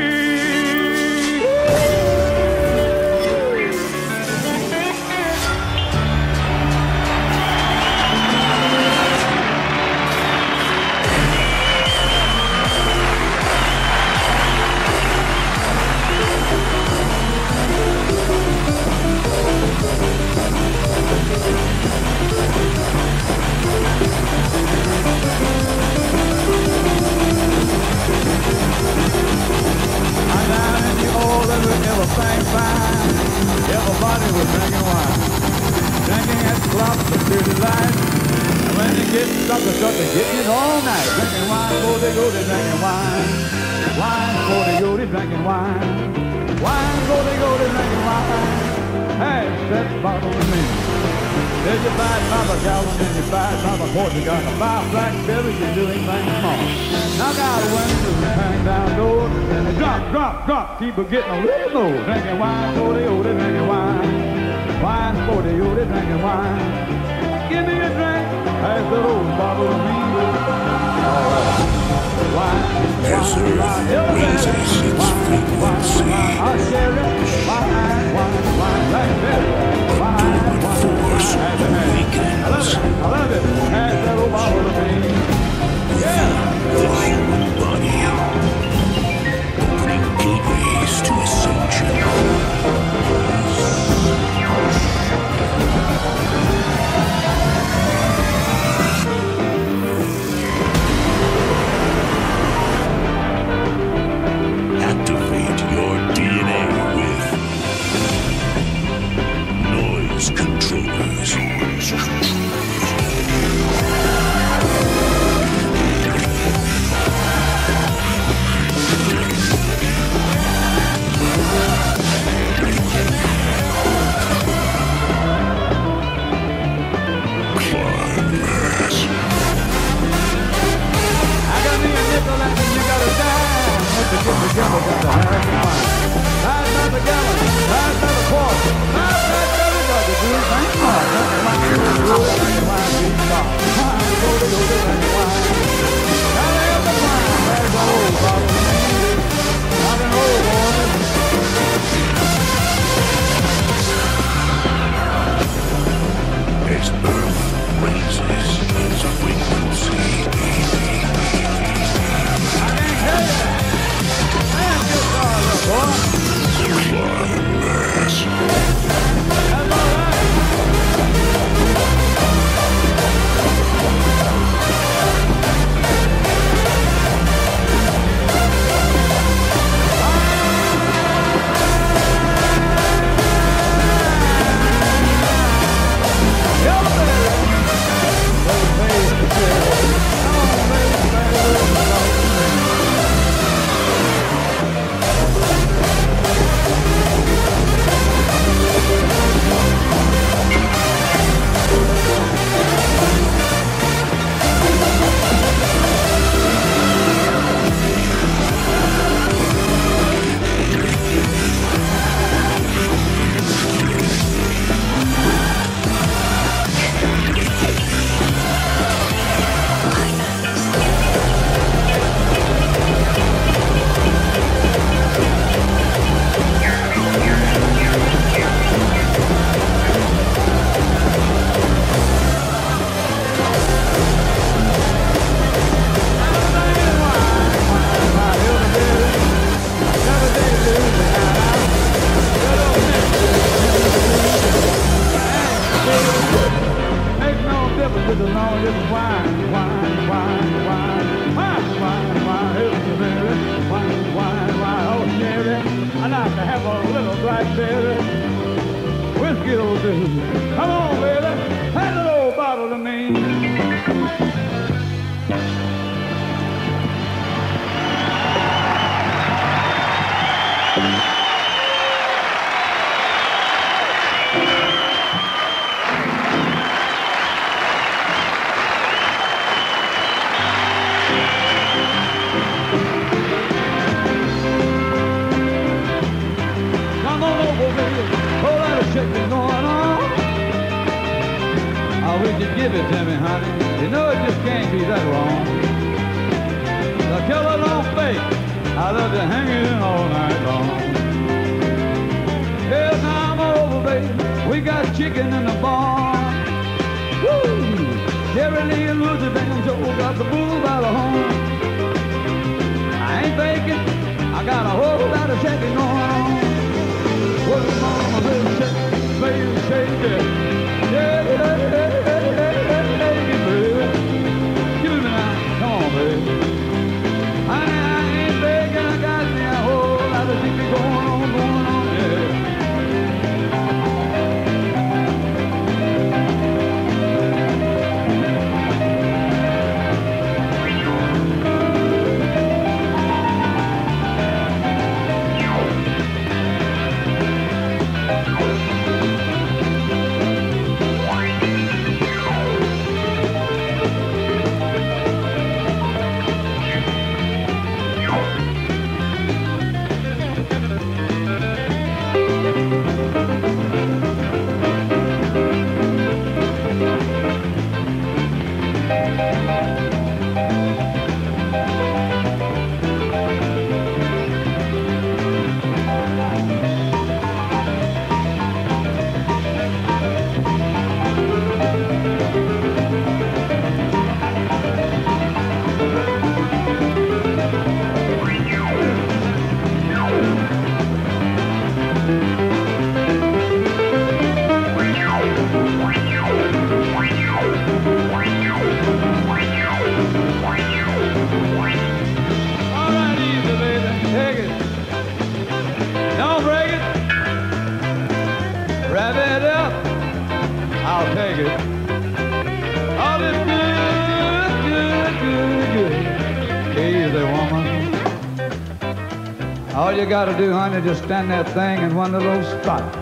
Everything fine. Everybody was drinking wine, drinking at clubs and dirty lights. And when they get stuck, they're getting it all night. Drinking wine, before they go, they're drinking wine. Wine, before they go, they're drinking wine. Wine, before they go, they're drinking wine. Hey, that bottle of me. There's your 5 $5 gallon in your bad by the court. You got the 5 black berries, you do anything small. Knock out windows and hang down doors. And drop, keep it getting a little more. Drinking wine, 40-40, drinking wine. Wine, 40-40, drinking wine. Give me a drink, pass that old bottle to me. All right. Wine, Desert raises its frequency. I'll share it. Wine, blackberry. Wine, Force weakens. I love it. Pass that old bottle to me. Yeah. The human body. Opening gateways to ascension. Activate your DNA with noise controllers. As Earth raises its frequency. All you got to do, honey, just stand that thing in one of those spots.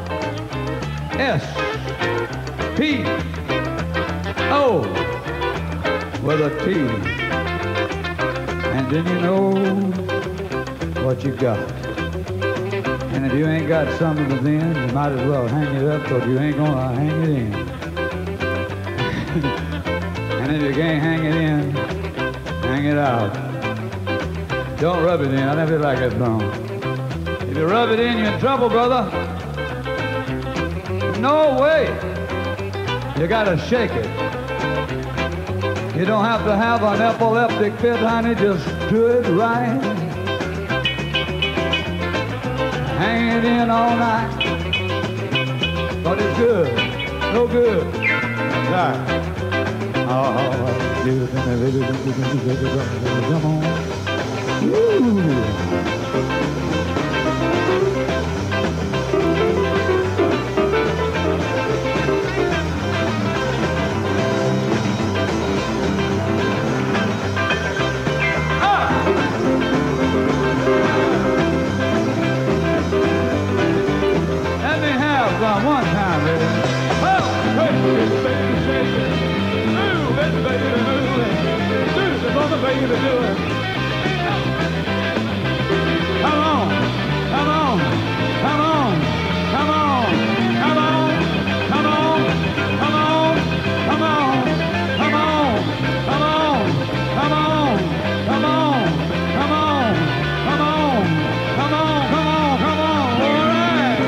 S-P-O with a T. And then you know what you got. And if you ain't got something to then, you might as well hang it up, because you ain't gonna hang it in. And if you can't hang it in, hang it out. Don't rub it in. I never like that song. If you rub it in, you're in trouble, brother. No way. You gotta shake it. You don't have to have an epileptic fit, honey. Just do it right. Hang it in all night. But it's good. So good. That's right. Oh, come on. Woo. One time, baby. Oh, baby, baby, shake it. Move, baby, baby, move it. Do it, mother, baby, do it. Come on, come on, come on, come on, come on, come on, come on, come on, come on, come on, come on, come on, come on, come on, come on, come on, come on. All right.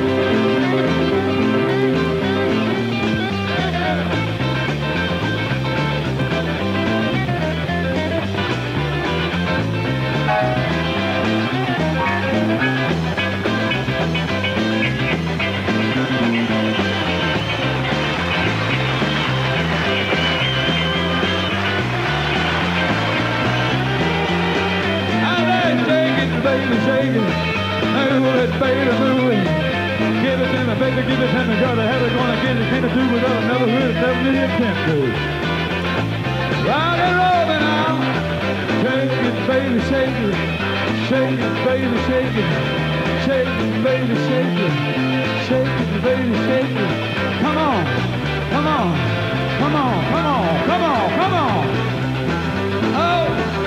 Baby, shake it, move it, baby, move it. Give it to me, baby, give it to me. Gotta have it going again. You can't do without another word. Never really can't do. Rock and roll me now. Shake it, baby, shake it. Shake it, baby, shake it. Shake it, baby, shake it. Shake it, baby, shake it. Come on, come on, come on, come on, come on, come on. Oh.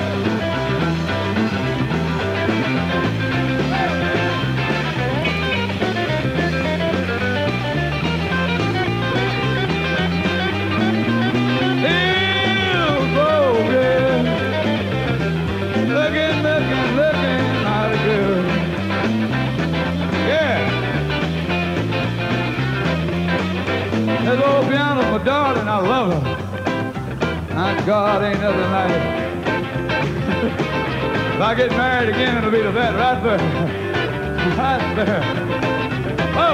That old piano's my darling, I love her. My God, ain't nothing like it. If I get married again, it'll be to that right there. Right there. Oh!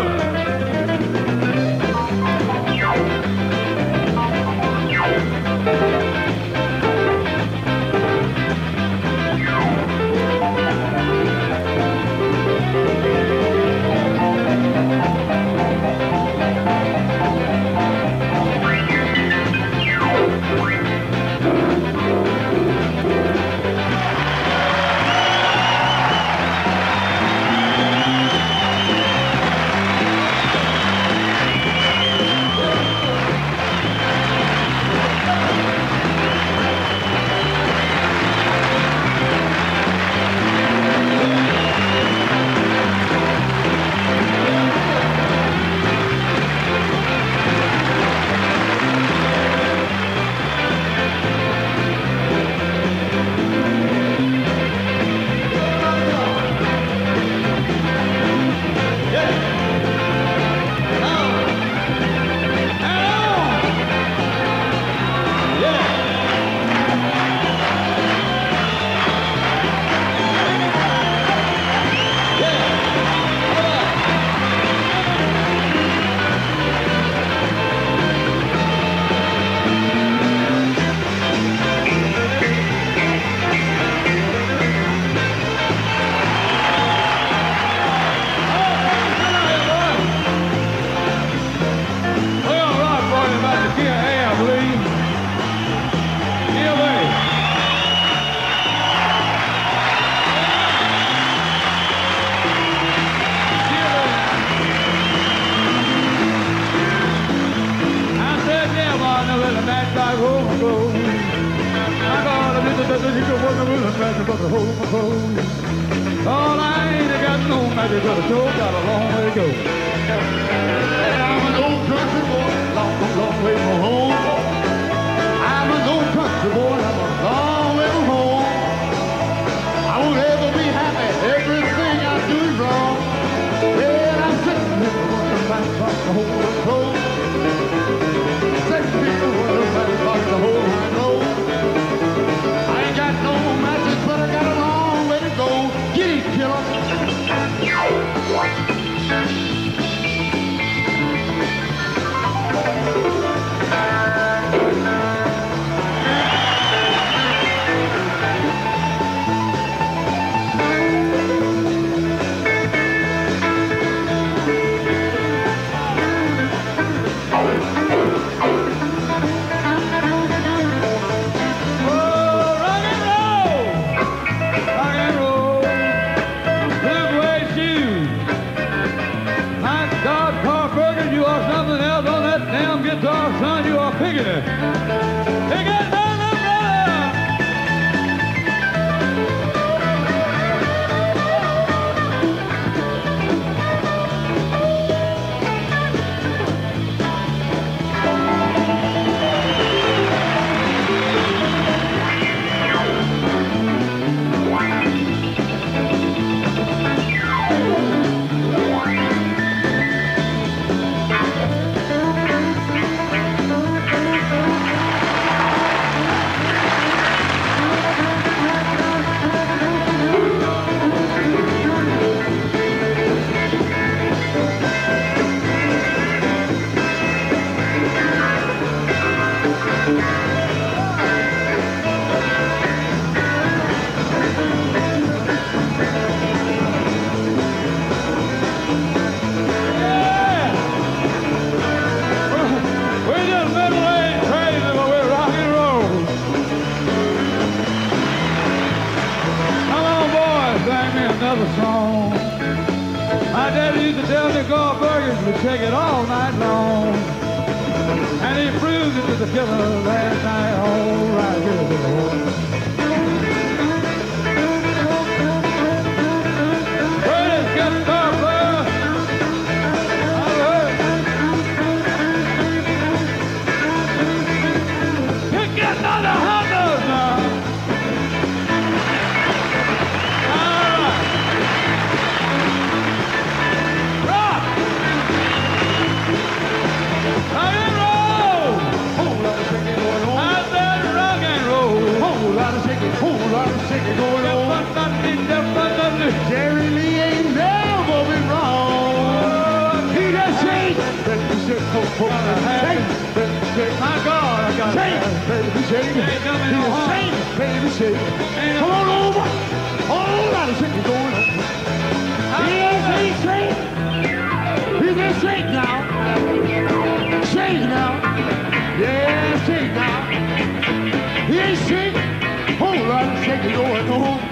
my clothes. I got a little bit of you can work with a magic but to hold my clothes. Oh, I ain't got no magic but a show got a long way to go. And I'm an old country boy, long way from home. I'm an old country boy, I'm a long way from home. I won't ever be happy, everything I do is wrong. Well, I'm sitting here wondering about the whole clothes. Sitting here wondering about the whole high road. I ain't got no matches, but I got a long way to go. Get it, killer. Son, you are picking it. Pick it down, brother. Another song. My daddy used to tell me Gar Burgers would shake it all night long. And he proved it to the killer last night. All right, here's the Lord. Greatest guitar player I've heard. Pick another hundred now. Whole lot of shaking going on. Jerry Lee ain't never been wrong. He just shake. Baby shake. Shake. My God, I got shake. Baby shake. He just shake. Baby shake. Come on over. Whole lot of shaking going on. He shake. He just shake now. Shake now. Yeah, shake now. He ain't shake. Whole lot of shaking going on.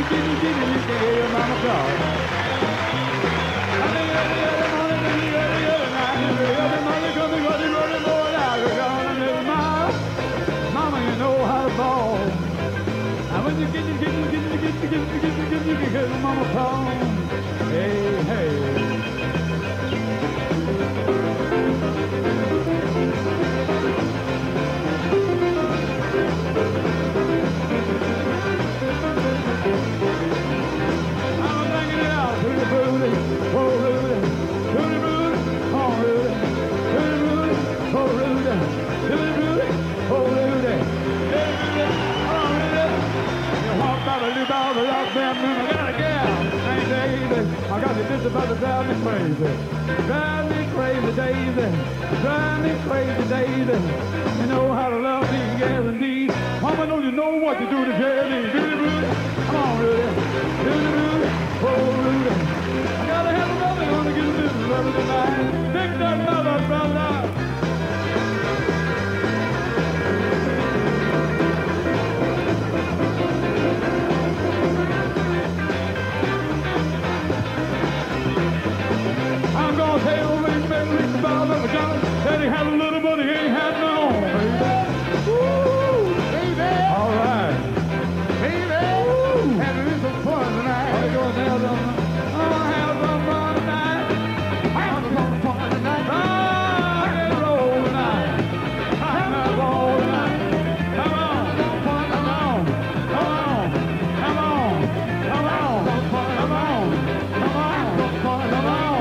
you can hear your mama call. Mama, you know how to ball. And when you get mama call. Hey, hey. I got it just about to drive me crazy. Drive me crazy, Daisy. Drive me crazy, Daisy. You know how to love these gals indeed. Mama, know you know what to do to Jerry. Come on, Rudy. Rudy. Oh, Rudy. I gotta have a brother gonna get a little brother tonight. Take that mother, brother. I'm gonna tell Rick about Uncle John that he had a little but he ain't had no baby. Woo, baby. All right. Baby. Woo. Having some fun tonight. How you gonna have some fun? Oh, have some fun tonight. Have some fun tonight. Oh, get roll tonight. Have a ball tonight. Come on. Come on. Come on. Come on. Come on. Come on. Come on. Come on.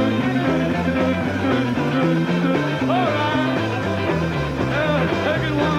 Take it one.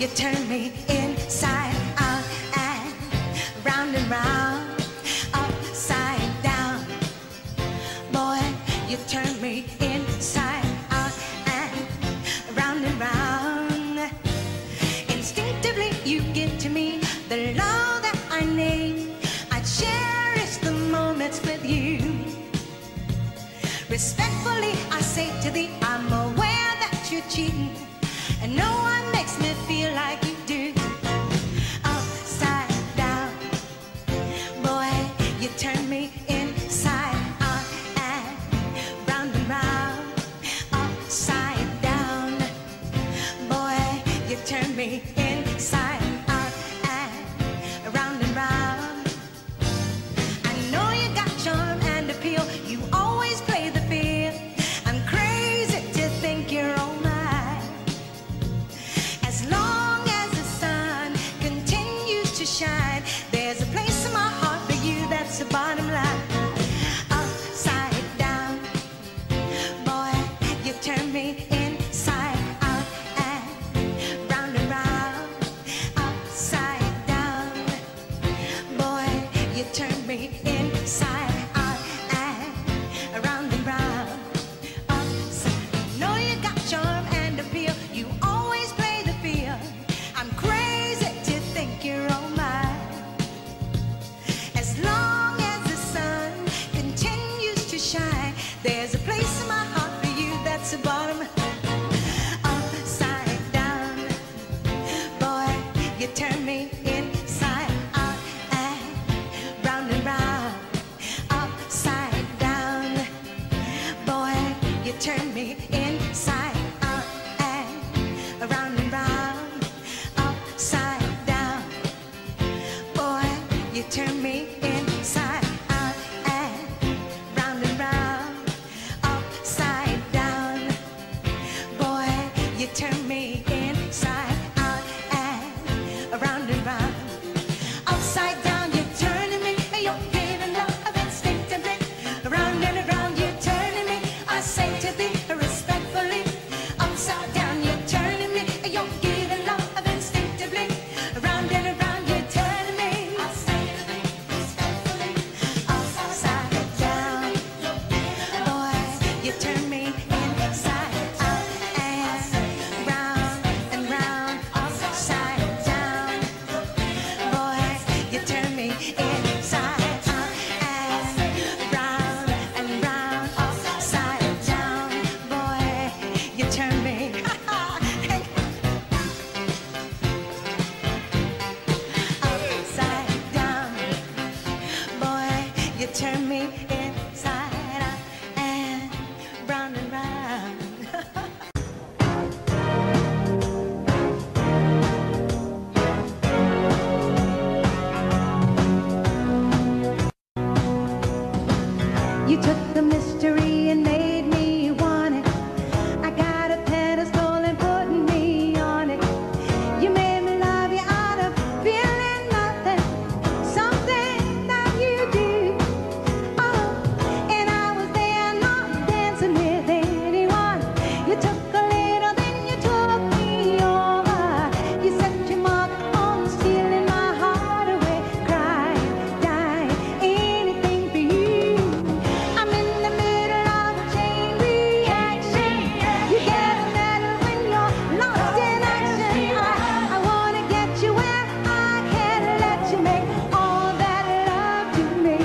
you turn me inside out and round, upside down. Boy, you turn me inside out and round. Instinctively you give to me the love that I need. I cherish the moments with you. Respectfully I say to thee, I'm aware that you're cheating, and no one makes me feel like you do. Upside down, boy, you turn me inside out and round. Upside down, boy, you turn me inside out and round. I know you got charm and appeal, you always play the field. I'm crazy to think you're all mine. As long as the sun continues to shine, there's a place in my heart for you, that's the bottom line. Upside down, boy, you turn me inside out and round. Upside down, boy, you turn me inside out and round. Know you got charm and appeal, you always play the field. I'm crazy to think you're all mine. As long as the sun continues to shine, there's a place in my heart for you, that's the bottom. Upside down, boy, you turn me inside out and round. Upside down, boy, you turn me inside out and round. Upside down, boy, you turn me inside out and round. Upside down, boy, you turn me inside out and round. Upside down, you're turning me, you're giving love instinctively. Around and around, you're turning me, I say to thee respectfully. Upside down, you're turning me, you're giving love instinctively. Around and around, you're turning me, I say to thee respectfully. Upside down, boy, you turn me inside out and round. Upside down, boy, you turn me inside out and round. Upside down, boy, you turn me. Upside down, boy, you turn me inside out and round. You took the mystery and made me want it. I got a pedestal and put me on it. You made me love you out of feeling nothing, something that you do. Oh, and I was there not dancing with anyone. You took a little, then you took me over. You set your mark on stealing my heart away. Cried, died, anything for you. I'm in the middle of a chain reaction. You get better when you're lost in action. I wanna get you where I can let you make all that love to me.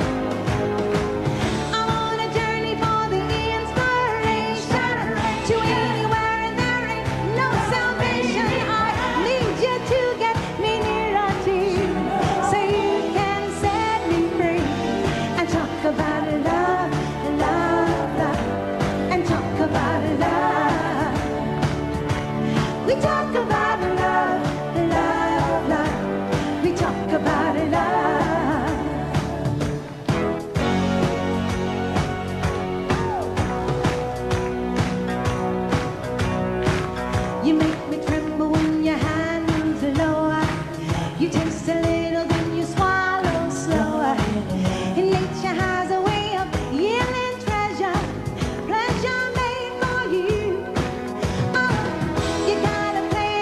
I'm on a journey for the inspiration to anywhere, and there ain't no salvation. I need you to get me nearer to you, so you can set me free. And talk about love, and talk about love. We talk about love. We talk about love. You make me tremble when your hands are lower. You taste a little, then you swallow slower. And nature has a way of yielding treasure, pleasure made for you. Oh, you gotta play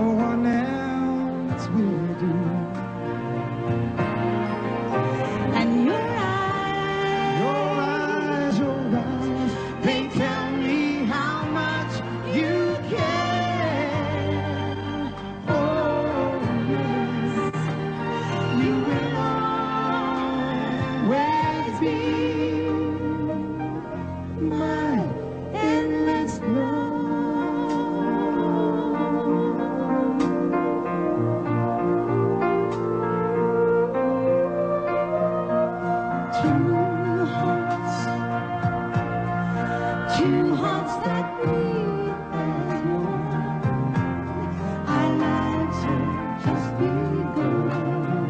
one else will do. And your eyes, they tell me how much you care. Oh, yes, you will always be my endless love. Two hearts that beat as one. Our lives have just begun.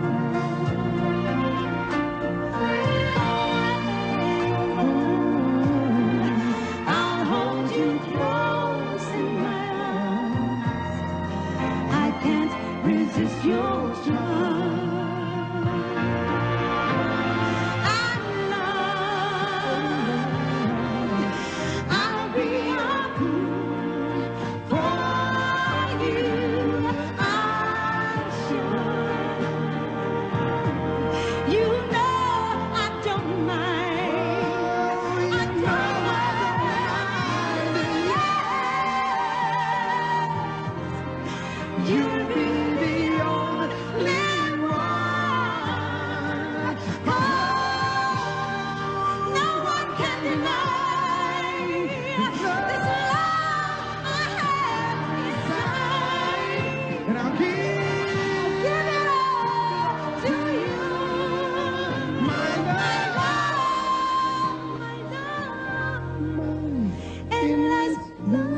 I'll hold you close in my arms. I can't resist your charm. You'll be the only one. Oh, no one can deny this love I have inside. And I'll give it all to you. My love, endless love.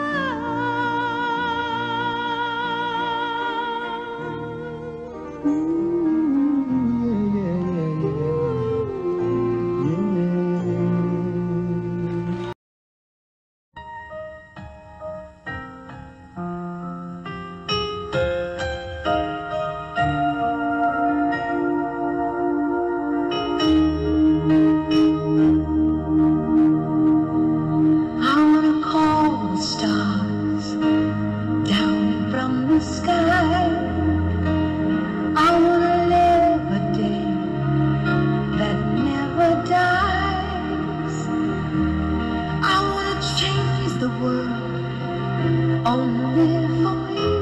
Only for you,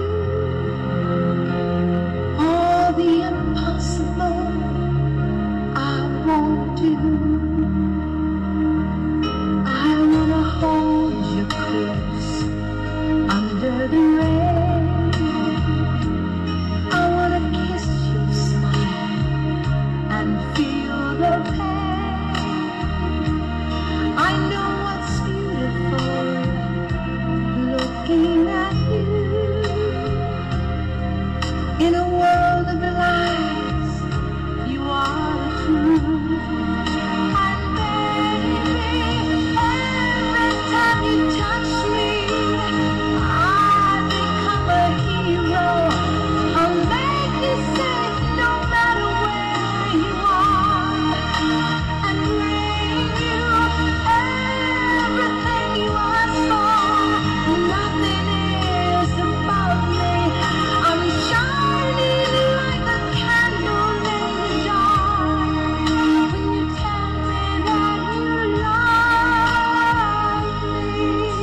all the impossible I won't do. I wanna hold you close under the rain. I wanna kiss you, smile, and feel the pain. I know what's beautiful. Looking at you in a world of lies, you are the truth. And baby, every time you touch me, I become a hero. I'll make you safe no matter where you are, and bring you everything you ask for. Nothing is above me. I'm shining like a candle in the dark. When you tell me that you love me,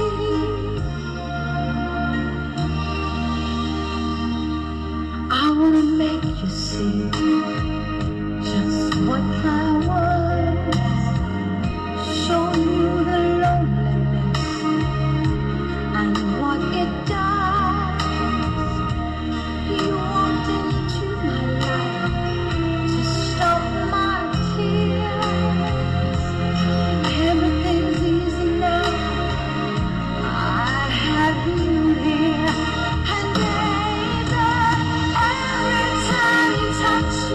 I wanna make you see just what I was. Show you the loneliness and what it does. You walked into my life to stop my tears. Everything's easy now. I have you here, and baby, every time you touch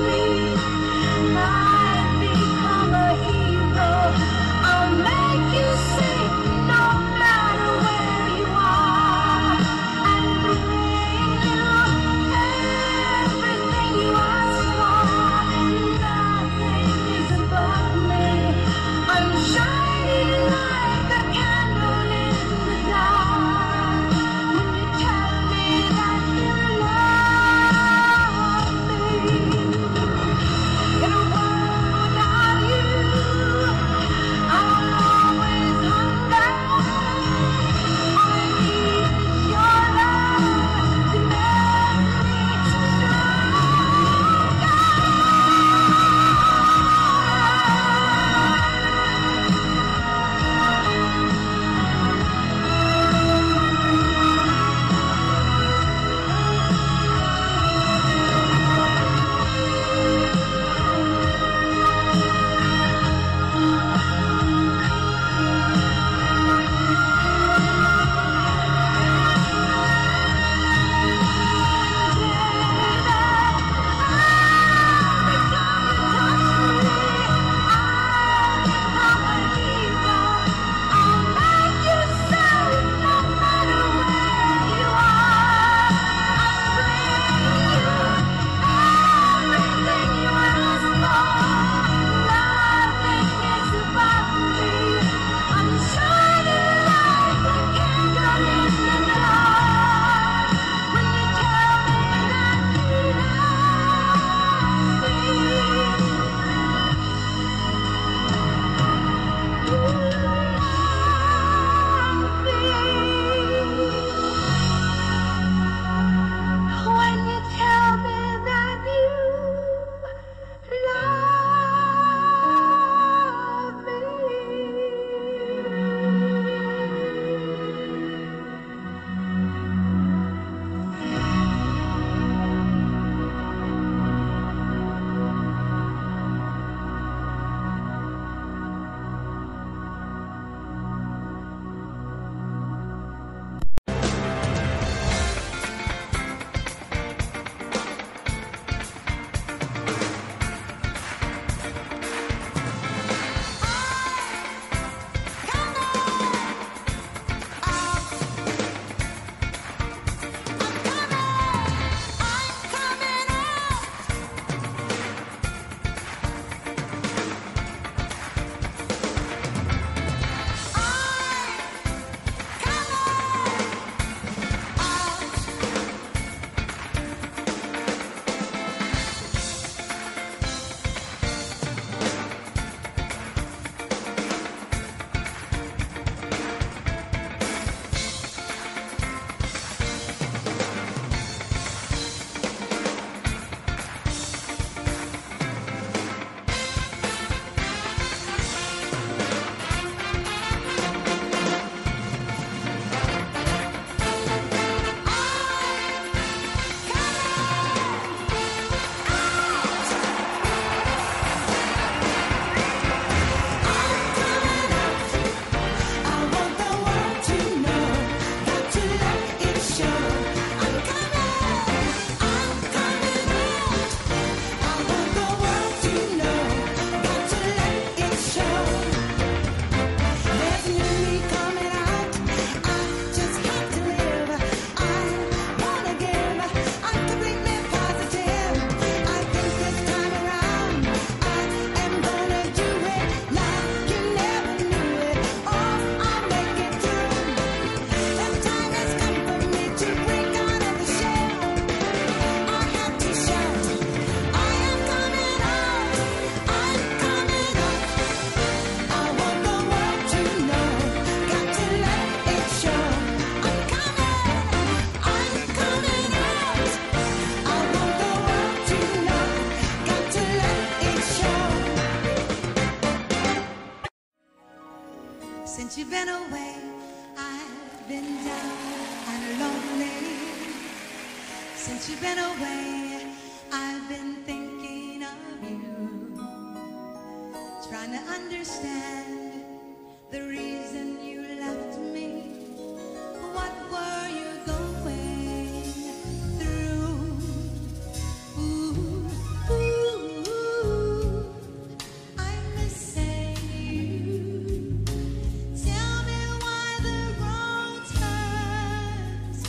Since you've been away, I've been thinking of you, trying to understand the reason you left me. What were you going through? Ooh, ooh, ooh, I'm missing you. Tell me why the road turns.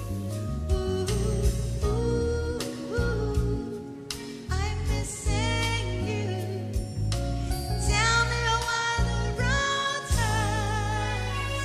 Ooh, ooh, ooh, I'm missing you. Tell me why the road turns.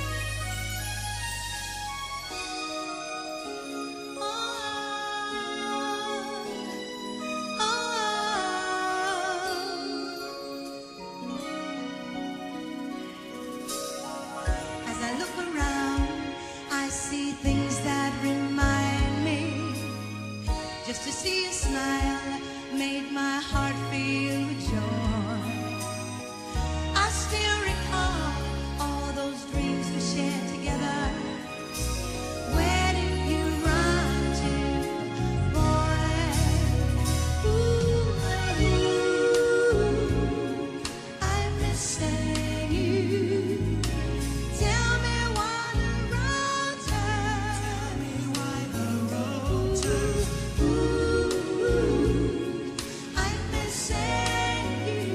As I look around, I see things that remind me. Just to see you smile made my heart feel joy. I still recall all those dreams we shared together. Where did you run to, boy? Ooh, I'm missing you. Tell me why the road turns. Tell me why the road turns. Ooh, I'm missing you.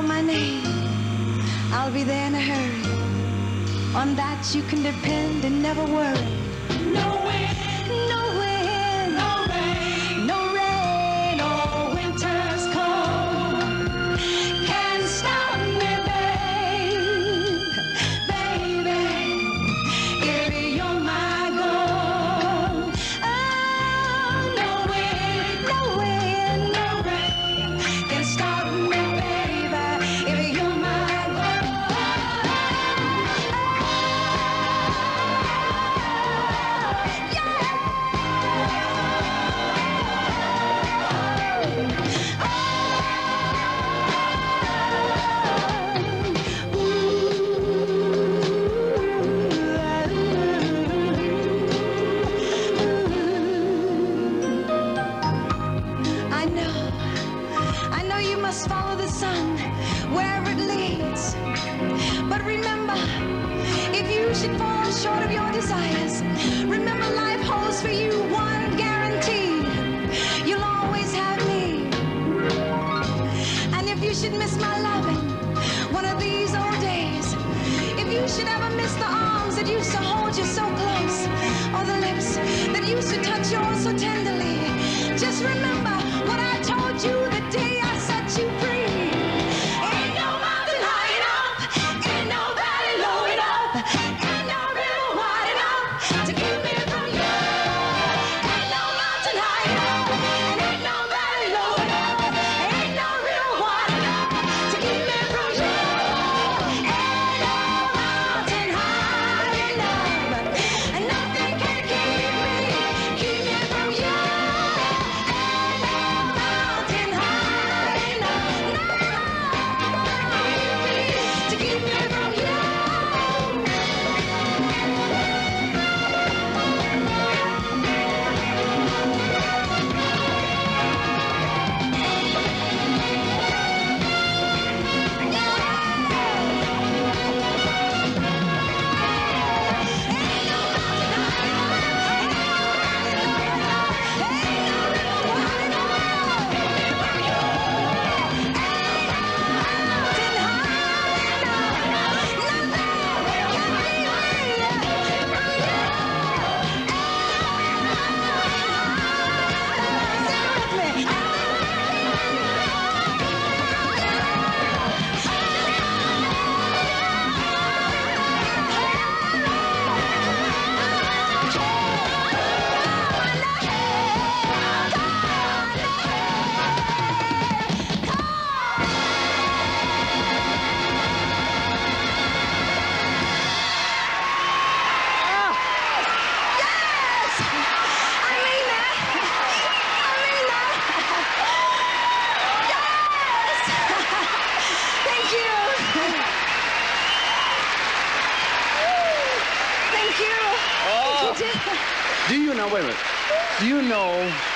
my name, I'll be there in a hurry. On that you can depend and never worry. No wind, no wind, no rain, no rain, or winter's cold can stop me, baby, if you're my goal. Oh, no wind, no wind, no rain can stop me, baby, if you're my I know you must follow the sun wherever it leads. But remember, if you should fall short of your desires, remember life holds for you one guarantee. You'll always have me. And if you should miss my loving one of these old days, if you should ever miss the arms that used to hold you so close, or the lips that used to touch yours so tenderly, just remember what I told you the day I set you free. Ain't no mountain high enough, ain't no valley low enough, ain't no river wide enough to keep me from you. Ain't no mountain high enough, and ain't no valley low enough, ain't no river wide enough to keep me from you. Ain't no mountain high enough, and nothing can keep me from you. Do you know, wait a minute, do you know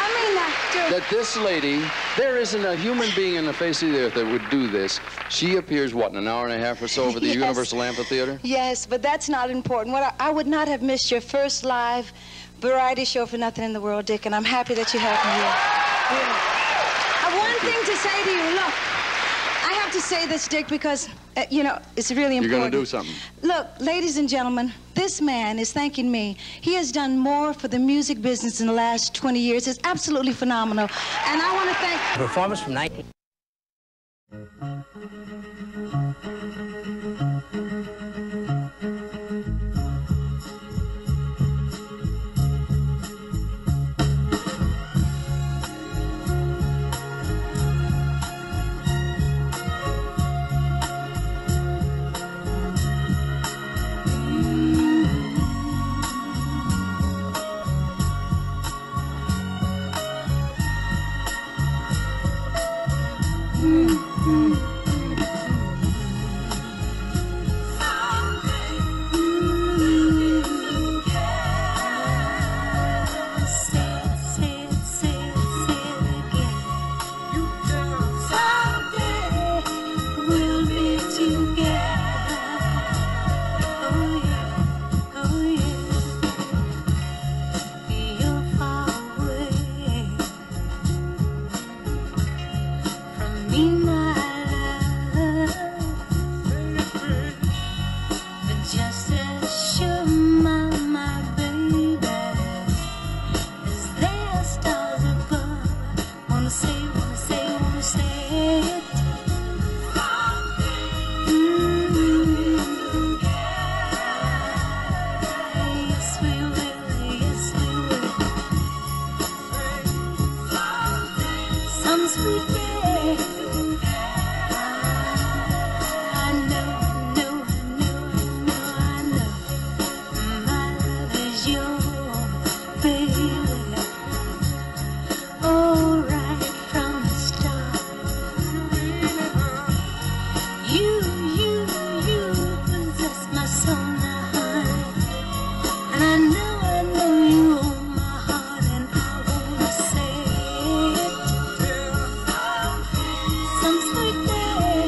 that this lady, there isn't a human being in the face of the earth that would do this. She appears, what, in an hour and a half or so over the Yes. Universal Amphitheater? Yes, but that's not important. I would not have missed your first live variety show for nothing in the world, Dick, and I'm happy that you have me here. Really. I have one thing to say to you. Look, I have to say this, Dick, because, you know, it's really important. You're going to do something. Look, ladies and gentlemen, this man is thanking me. He has done more for the music business in the last 20 years. It's absolutely phenomenal. And I want to thank... Performance from 19... Me, my sweet day. I know, my love is your baby. Oh, right from the start, you possess my soul now, and I know you own my heart, and I wanna say it. Some sweet day,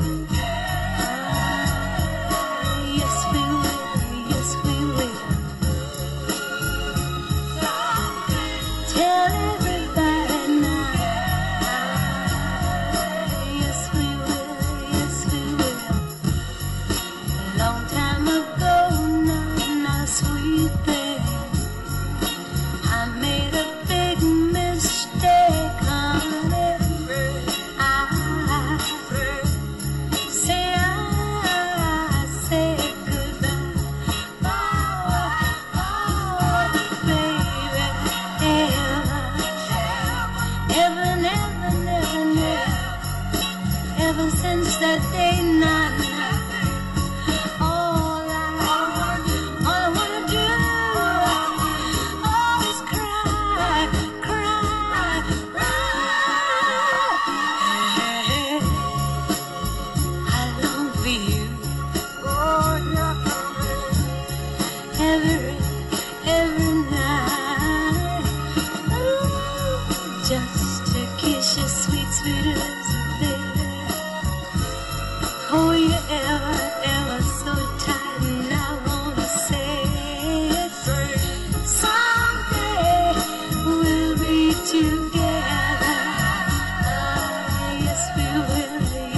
yes we will. Tell everybody now, yes we will. A long time ago, now sweet thing, I made a big mistake, honey. I said goodbye. Oh, baby, ever since that day, all I wanna do is cry. I long for you. Oh, yeah. Every night. Ooh, just to kiss your sweet lips, baby. Oh, you're ever so tight, and I wanna say it. Someday we'll be together. Yes we will.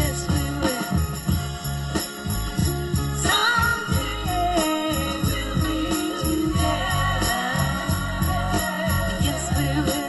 Someday we'll be together. Yes we will.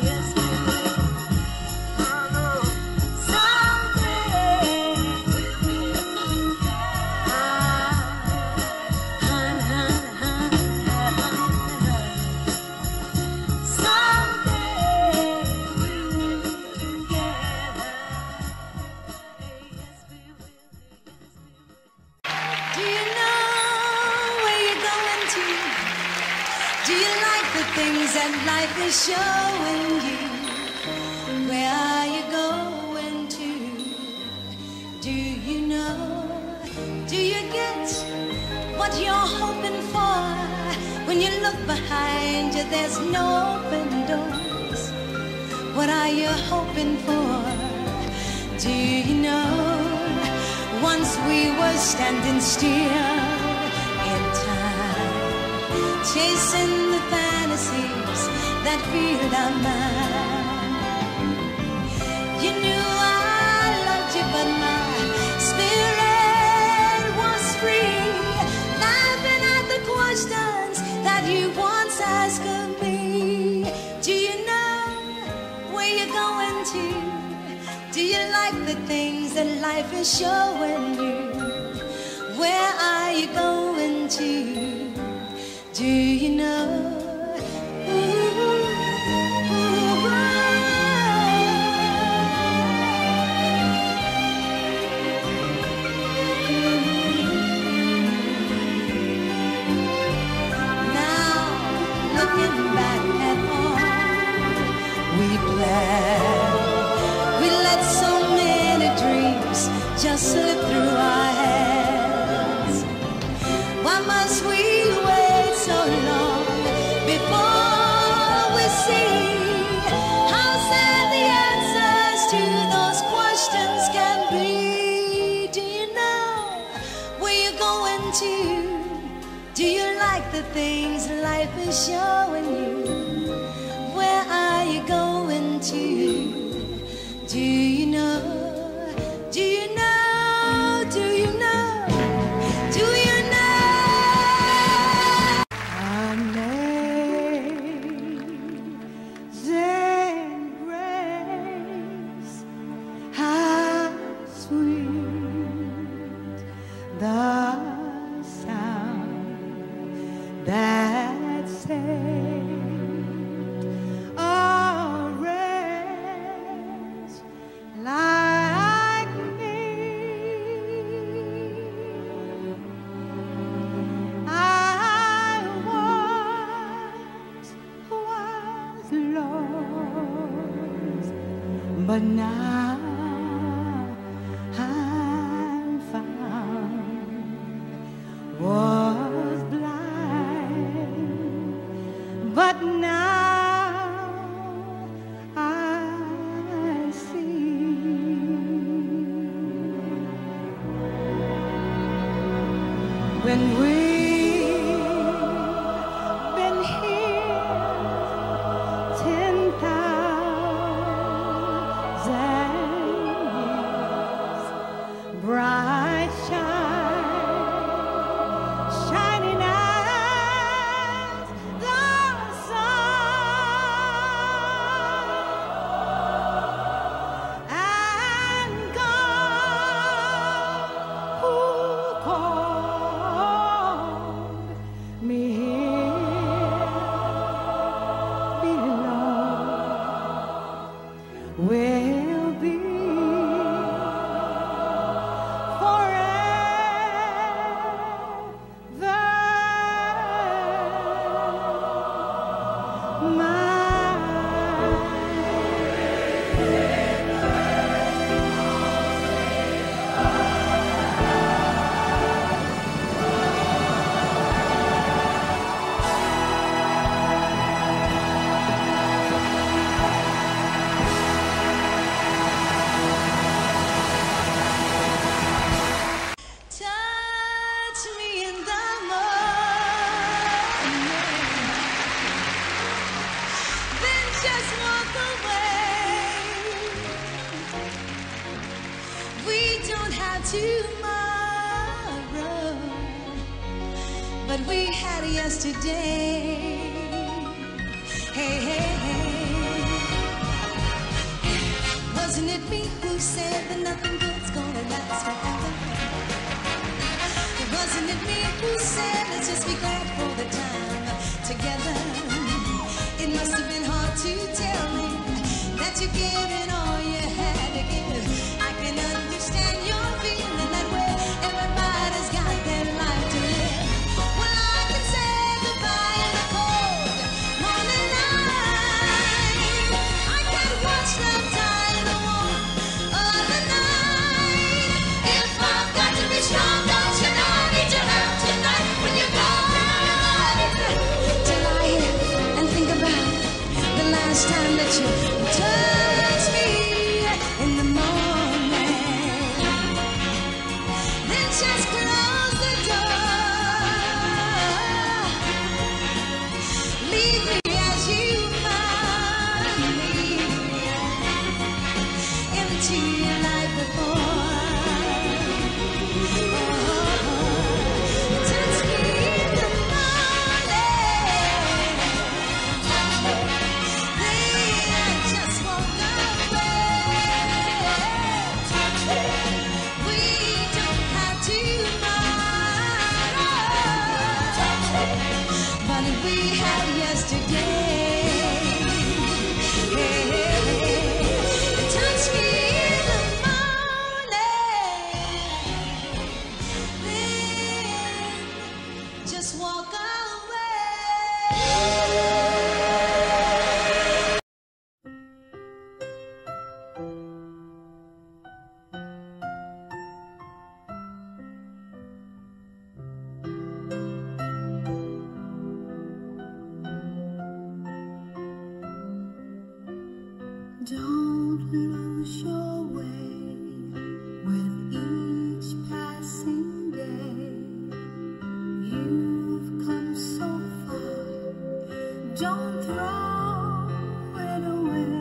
Do you know where you're going to? Do you like the things that life is showing you? Where are you going to? Do you know? Do you get what you're hoping for? When you look behind you, there's no open doors. What are you hoping for? Do you know? Once we were standing still in time, chasing the fantasies that filled our mind. You knew I loved you, but my spirit was free, laughing at the questions that you once asked of me. Do you know where you're going to? Do you like the things that life is showing you? Where are you going to? Do you know? Now, looking back at all we planned, we let so many dreams just slip through our hands. Why must we wait so long before we see how sad the answers to those questions can be? Do you know where you're going to? Do you like the things life is showing you? Where are you going to? Do you know? Do you know? Do you know? Do you know? Amazing grace, how sweet the sound that saved a wretch but now I'm found. Was blind, but now I see. When we've been here 10,000 years, bright shining as the sun, and God who called me here below will be forever touch me in the morning, then just walk away. We don't have tomorrow, but we had yesterday. Hey, hey, hey. Wasn't it me who said that nothing good's gonna last forever? Wasn't it me who said let's just be glad for the time together? It must have been hard to tell me that you're giving all you had to give. I can understand your feeling that way. Everybody's got their life to live. Well, I can say goodbye in the cold morning light. I can watch the die in the warmth of the night. If I've got to be strong, don't you know I need your help tonight when you're gone? To lie here and think about the last time that you touched me in the morning. Then just close the door. Leave me as you found me into your life before. Touch me in the morning, then just walk away. We don't have tomorrow, but we had yesterday. Touch me in the morning, then just walk away. Don't lose your way with each passing day. You've come so far, don't throw it away.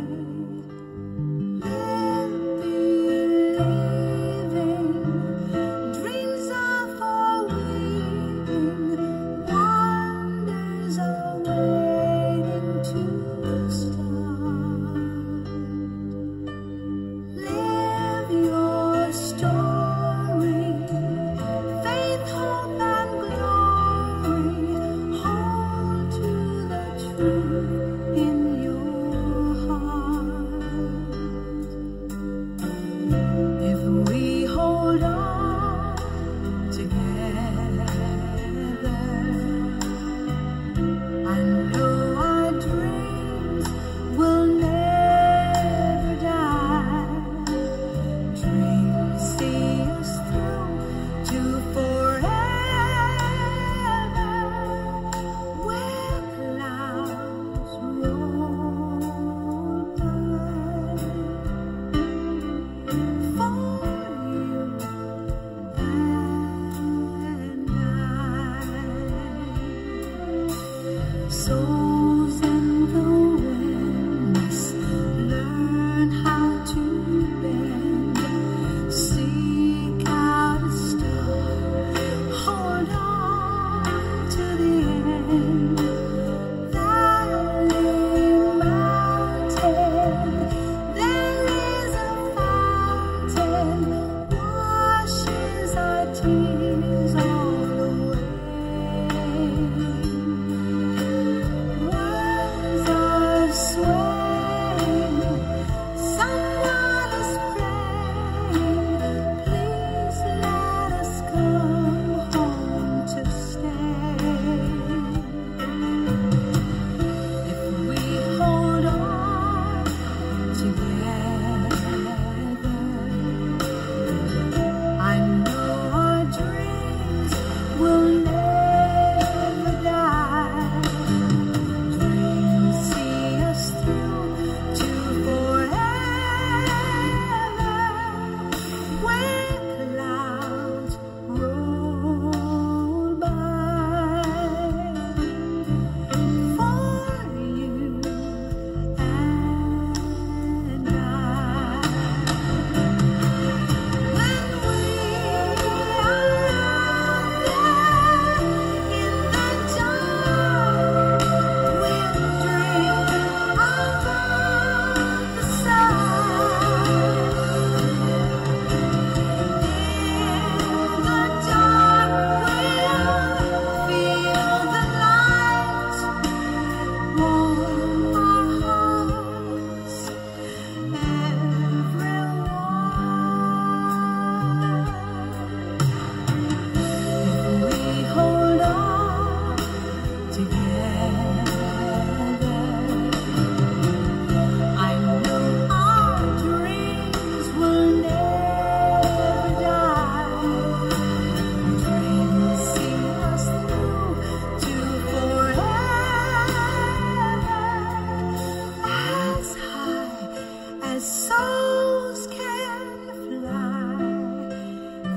Believing dreams are for weaving, wonders are waiting to start.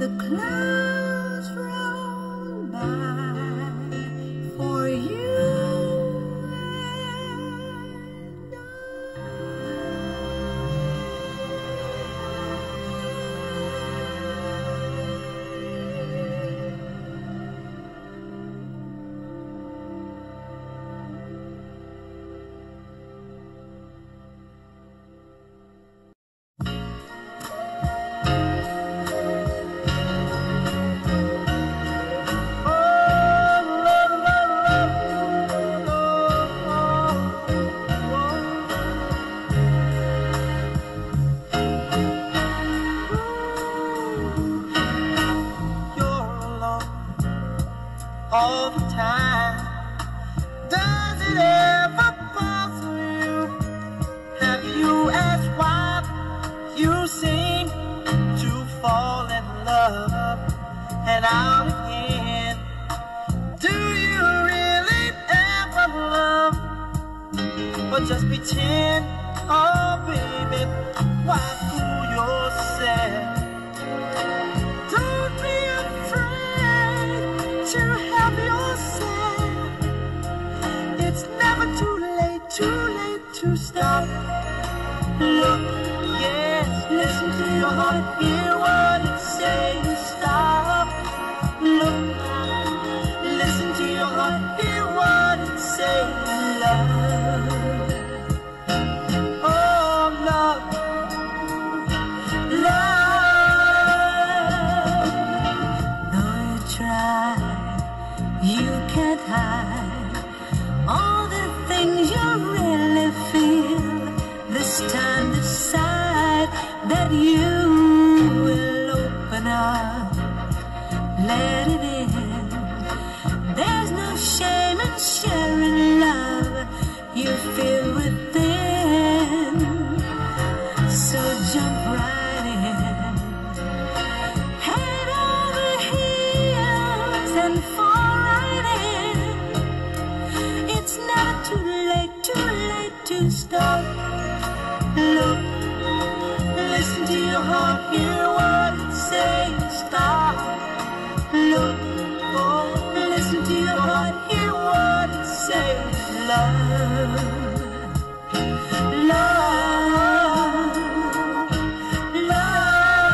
The clouds roll by for you. All the time. Does it ever bother you? Have you asked why you seem to fall in love and out again? Do you really ever love, or just pretend? Oh baby, why fool yourself? Don't be afraid to help yourself. It's never too late to stop. Look, yes, listen to your heart, hear what it says. Stop. Look, listen to your heart, hear what it says. Love. Oh, love. Love. Though you try, you can't hide all the things you really feel. This time decide that you will open up, let it in. There's no shame in sharing love you feel within. So jump right in, head over heels and fall right in. It's never too late to stop. Look, listen to your heart, hear what it says. Stop. Look, oh, listen to your heart, hear what it says. Love, love, love.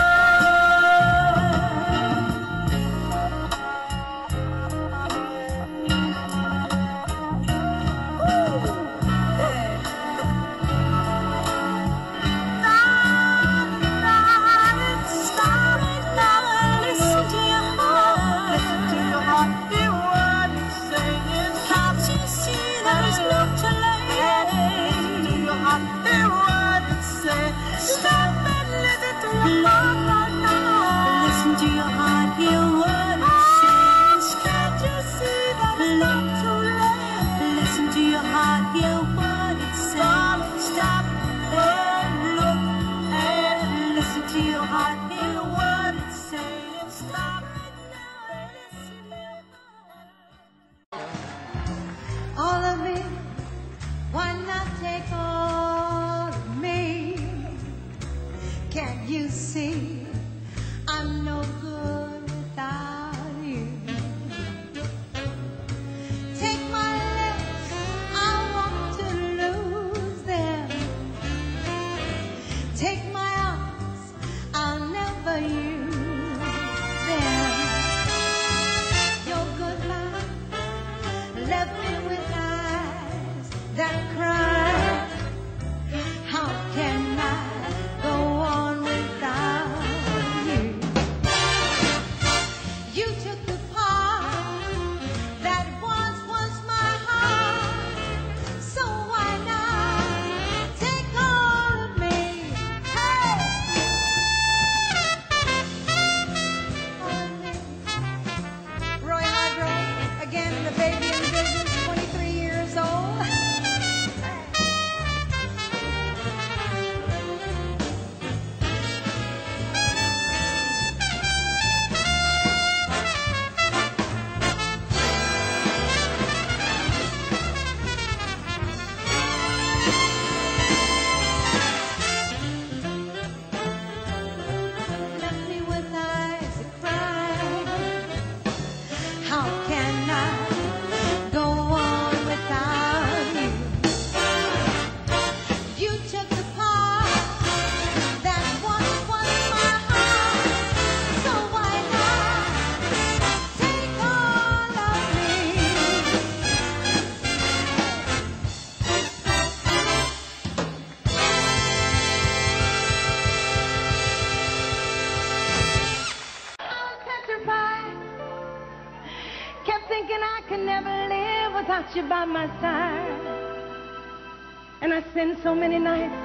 All of me, why not take all of me? Can't you see I'm no good without you? Take my lips, I want to lose them. Take my arms, I'll never use them. Your goodbye left me with eyes that cry. How can I go on without you? without you by my side. And I spent so many nights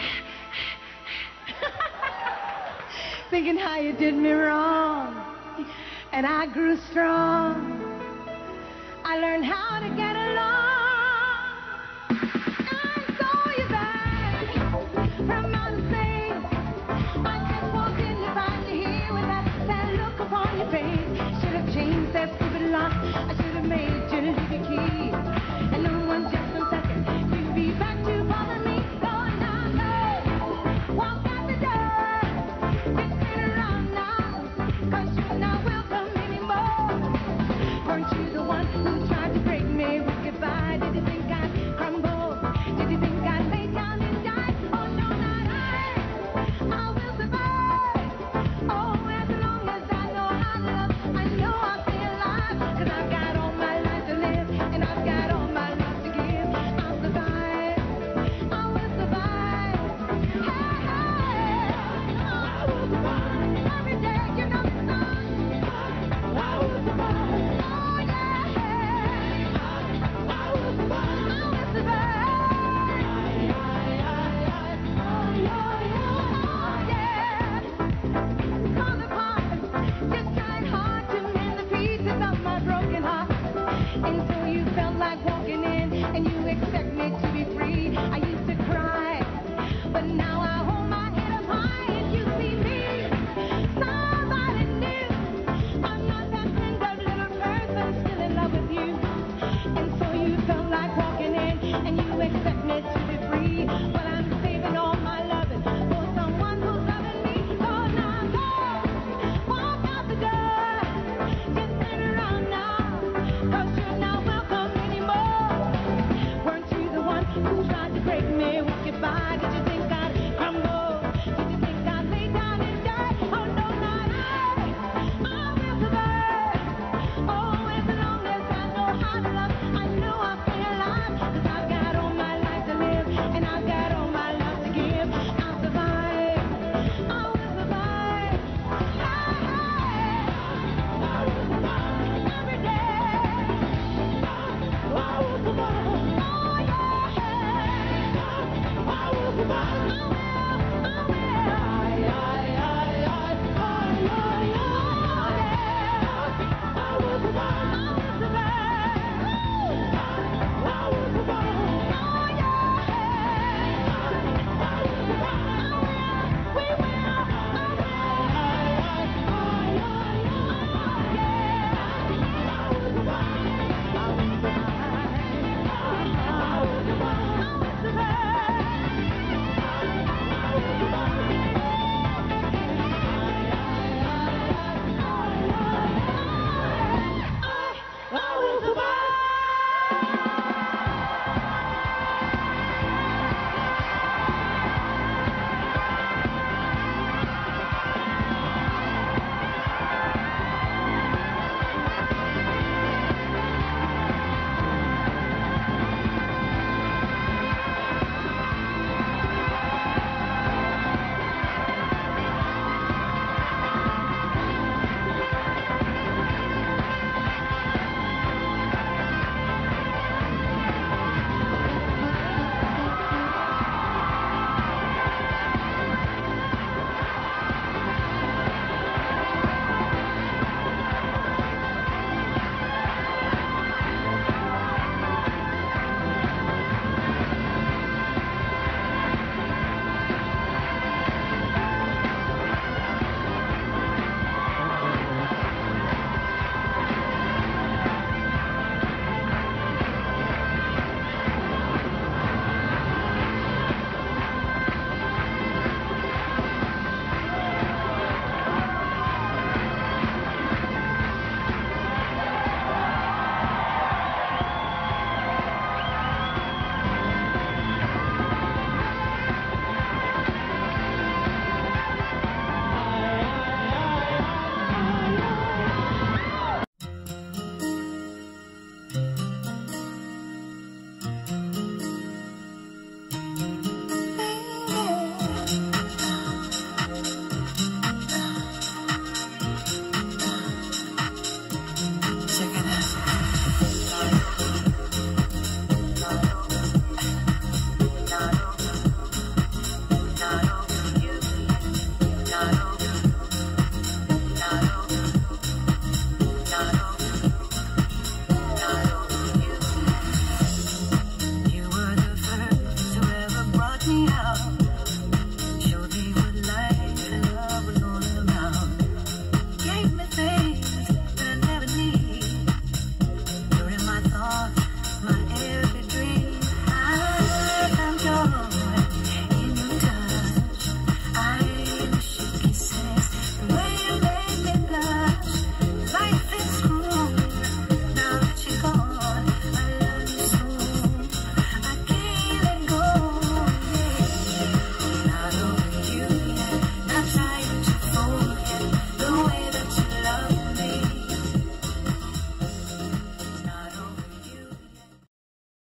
thinking how you did me wrong. And I grew strong. I learned how to get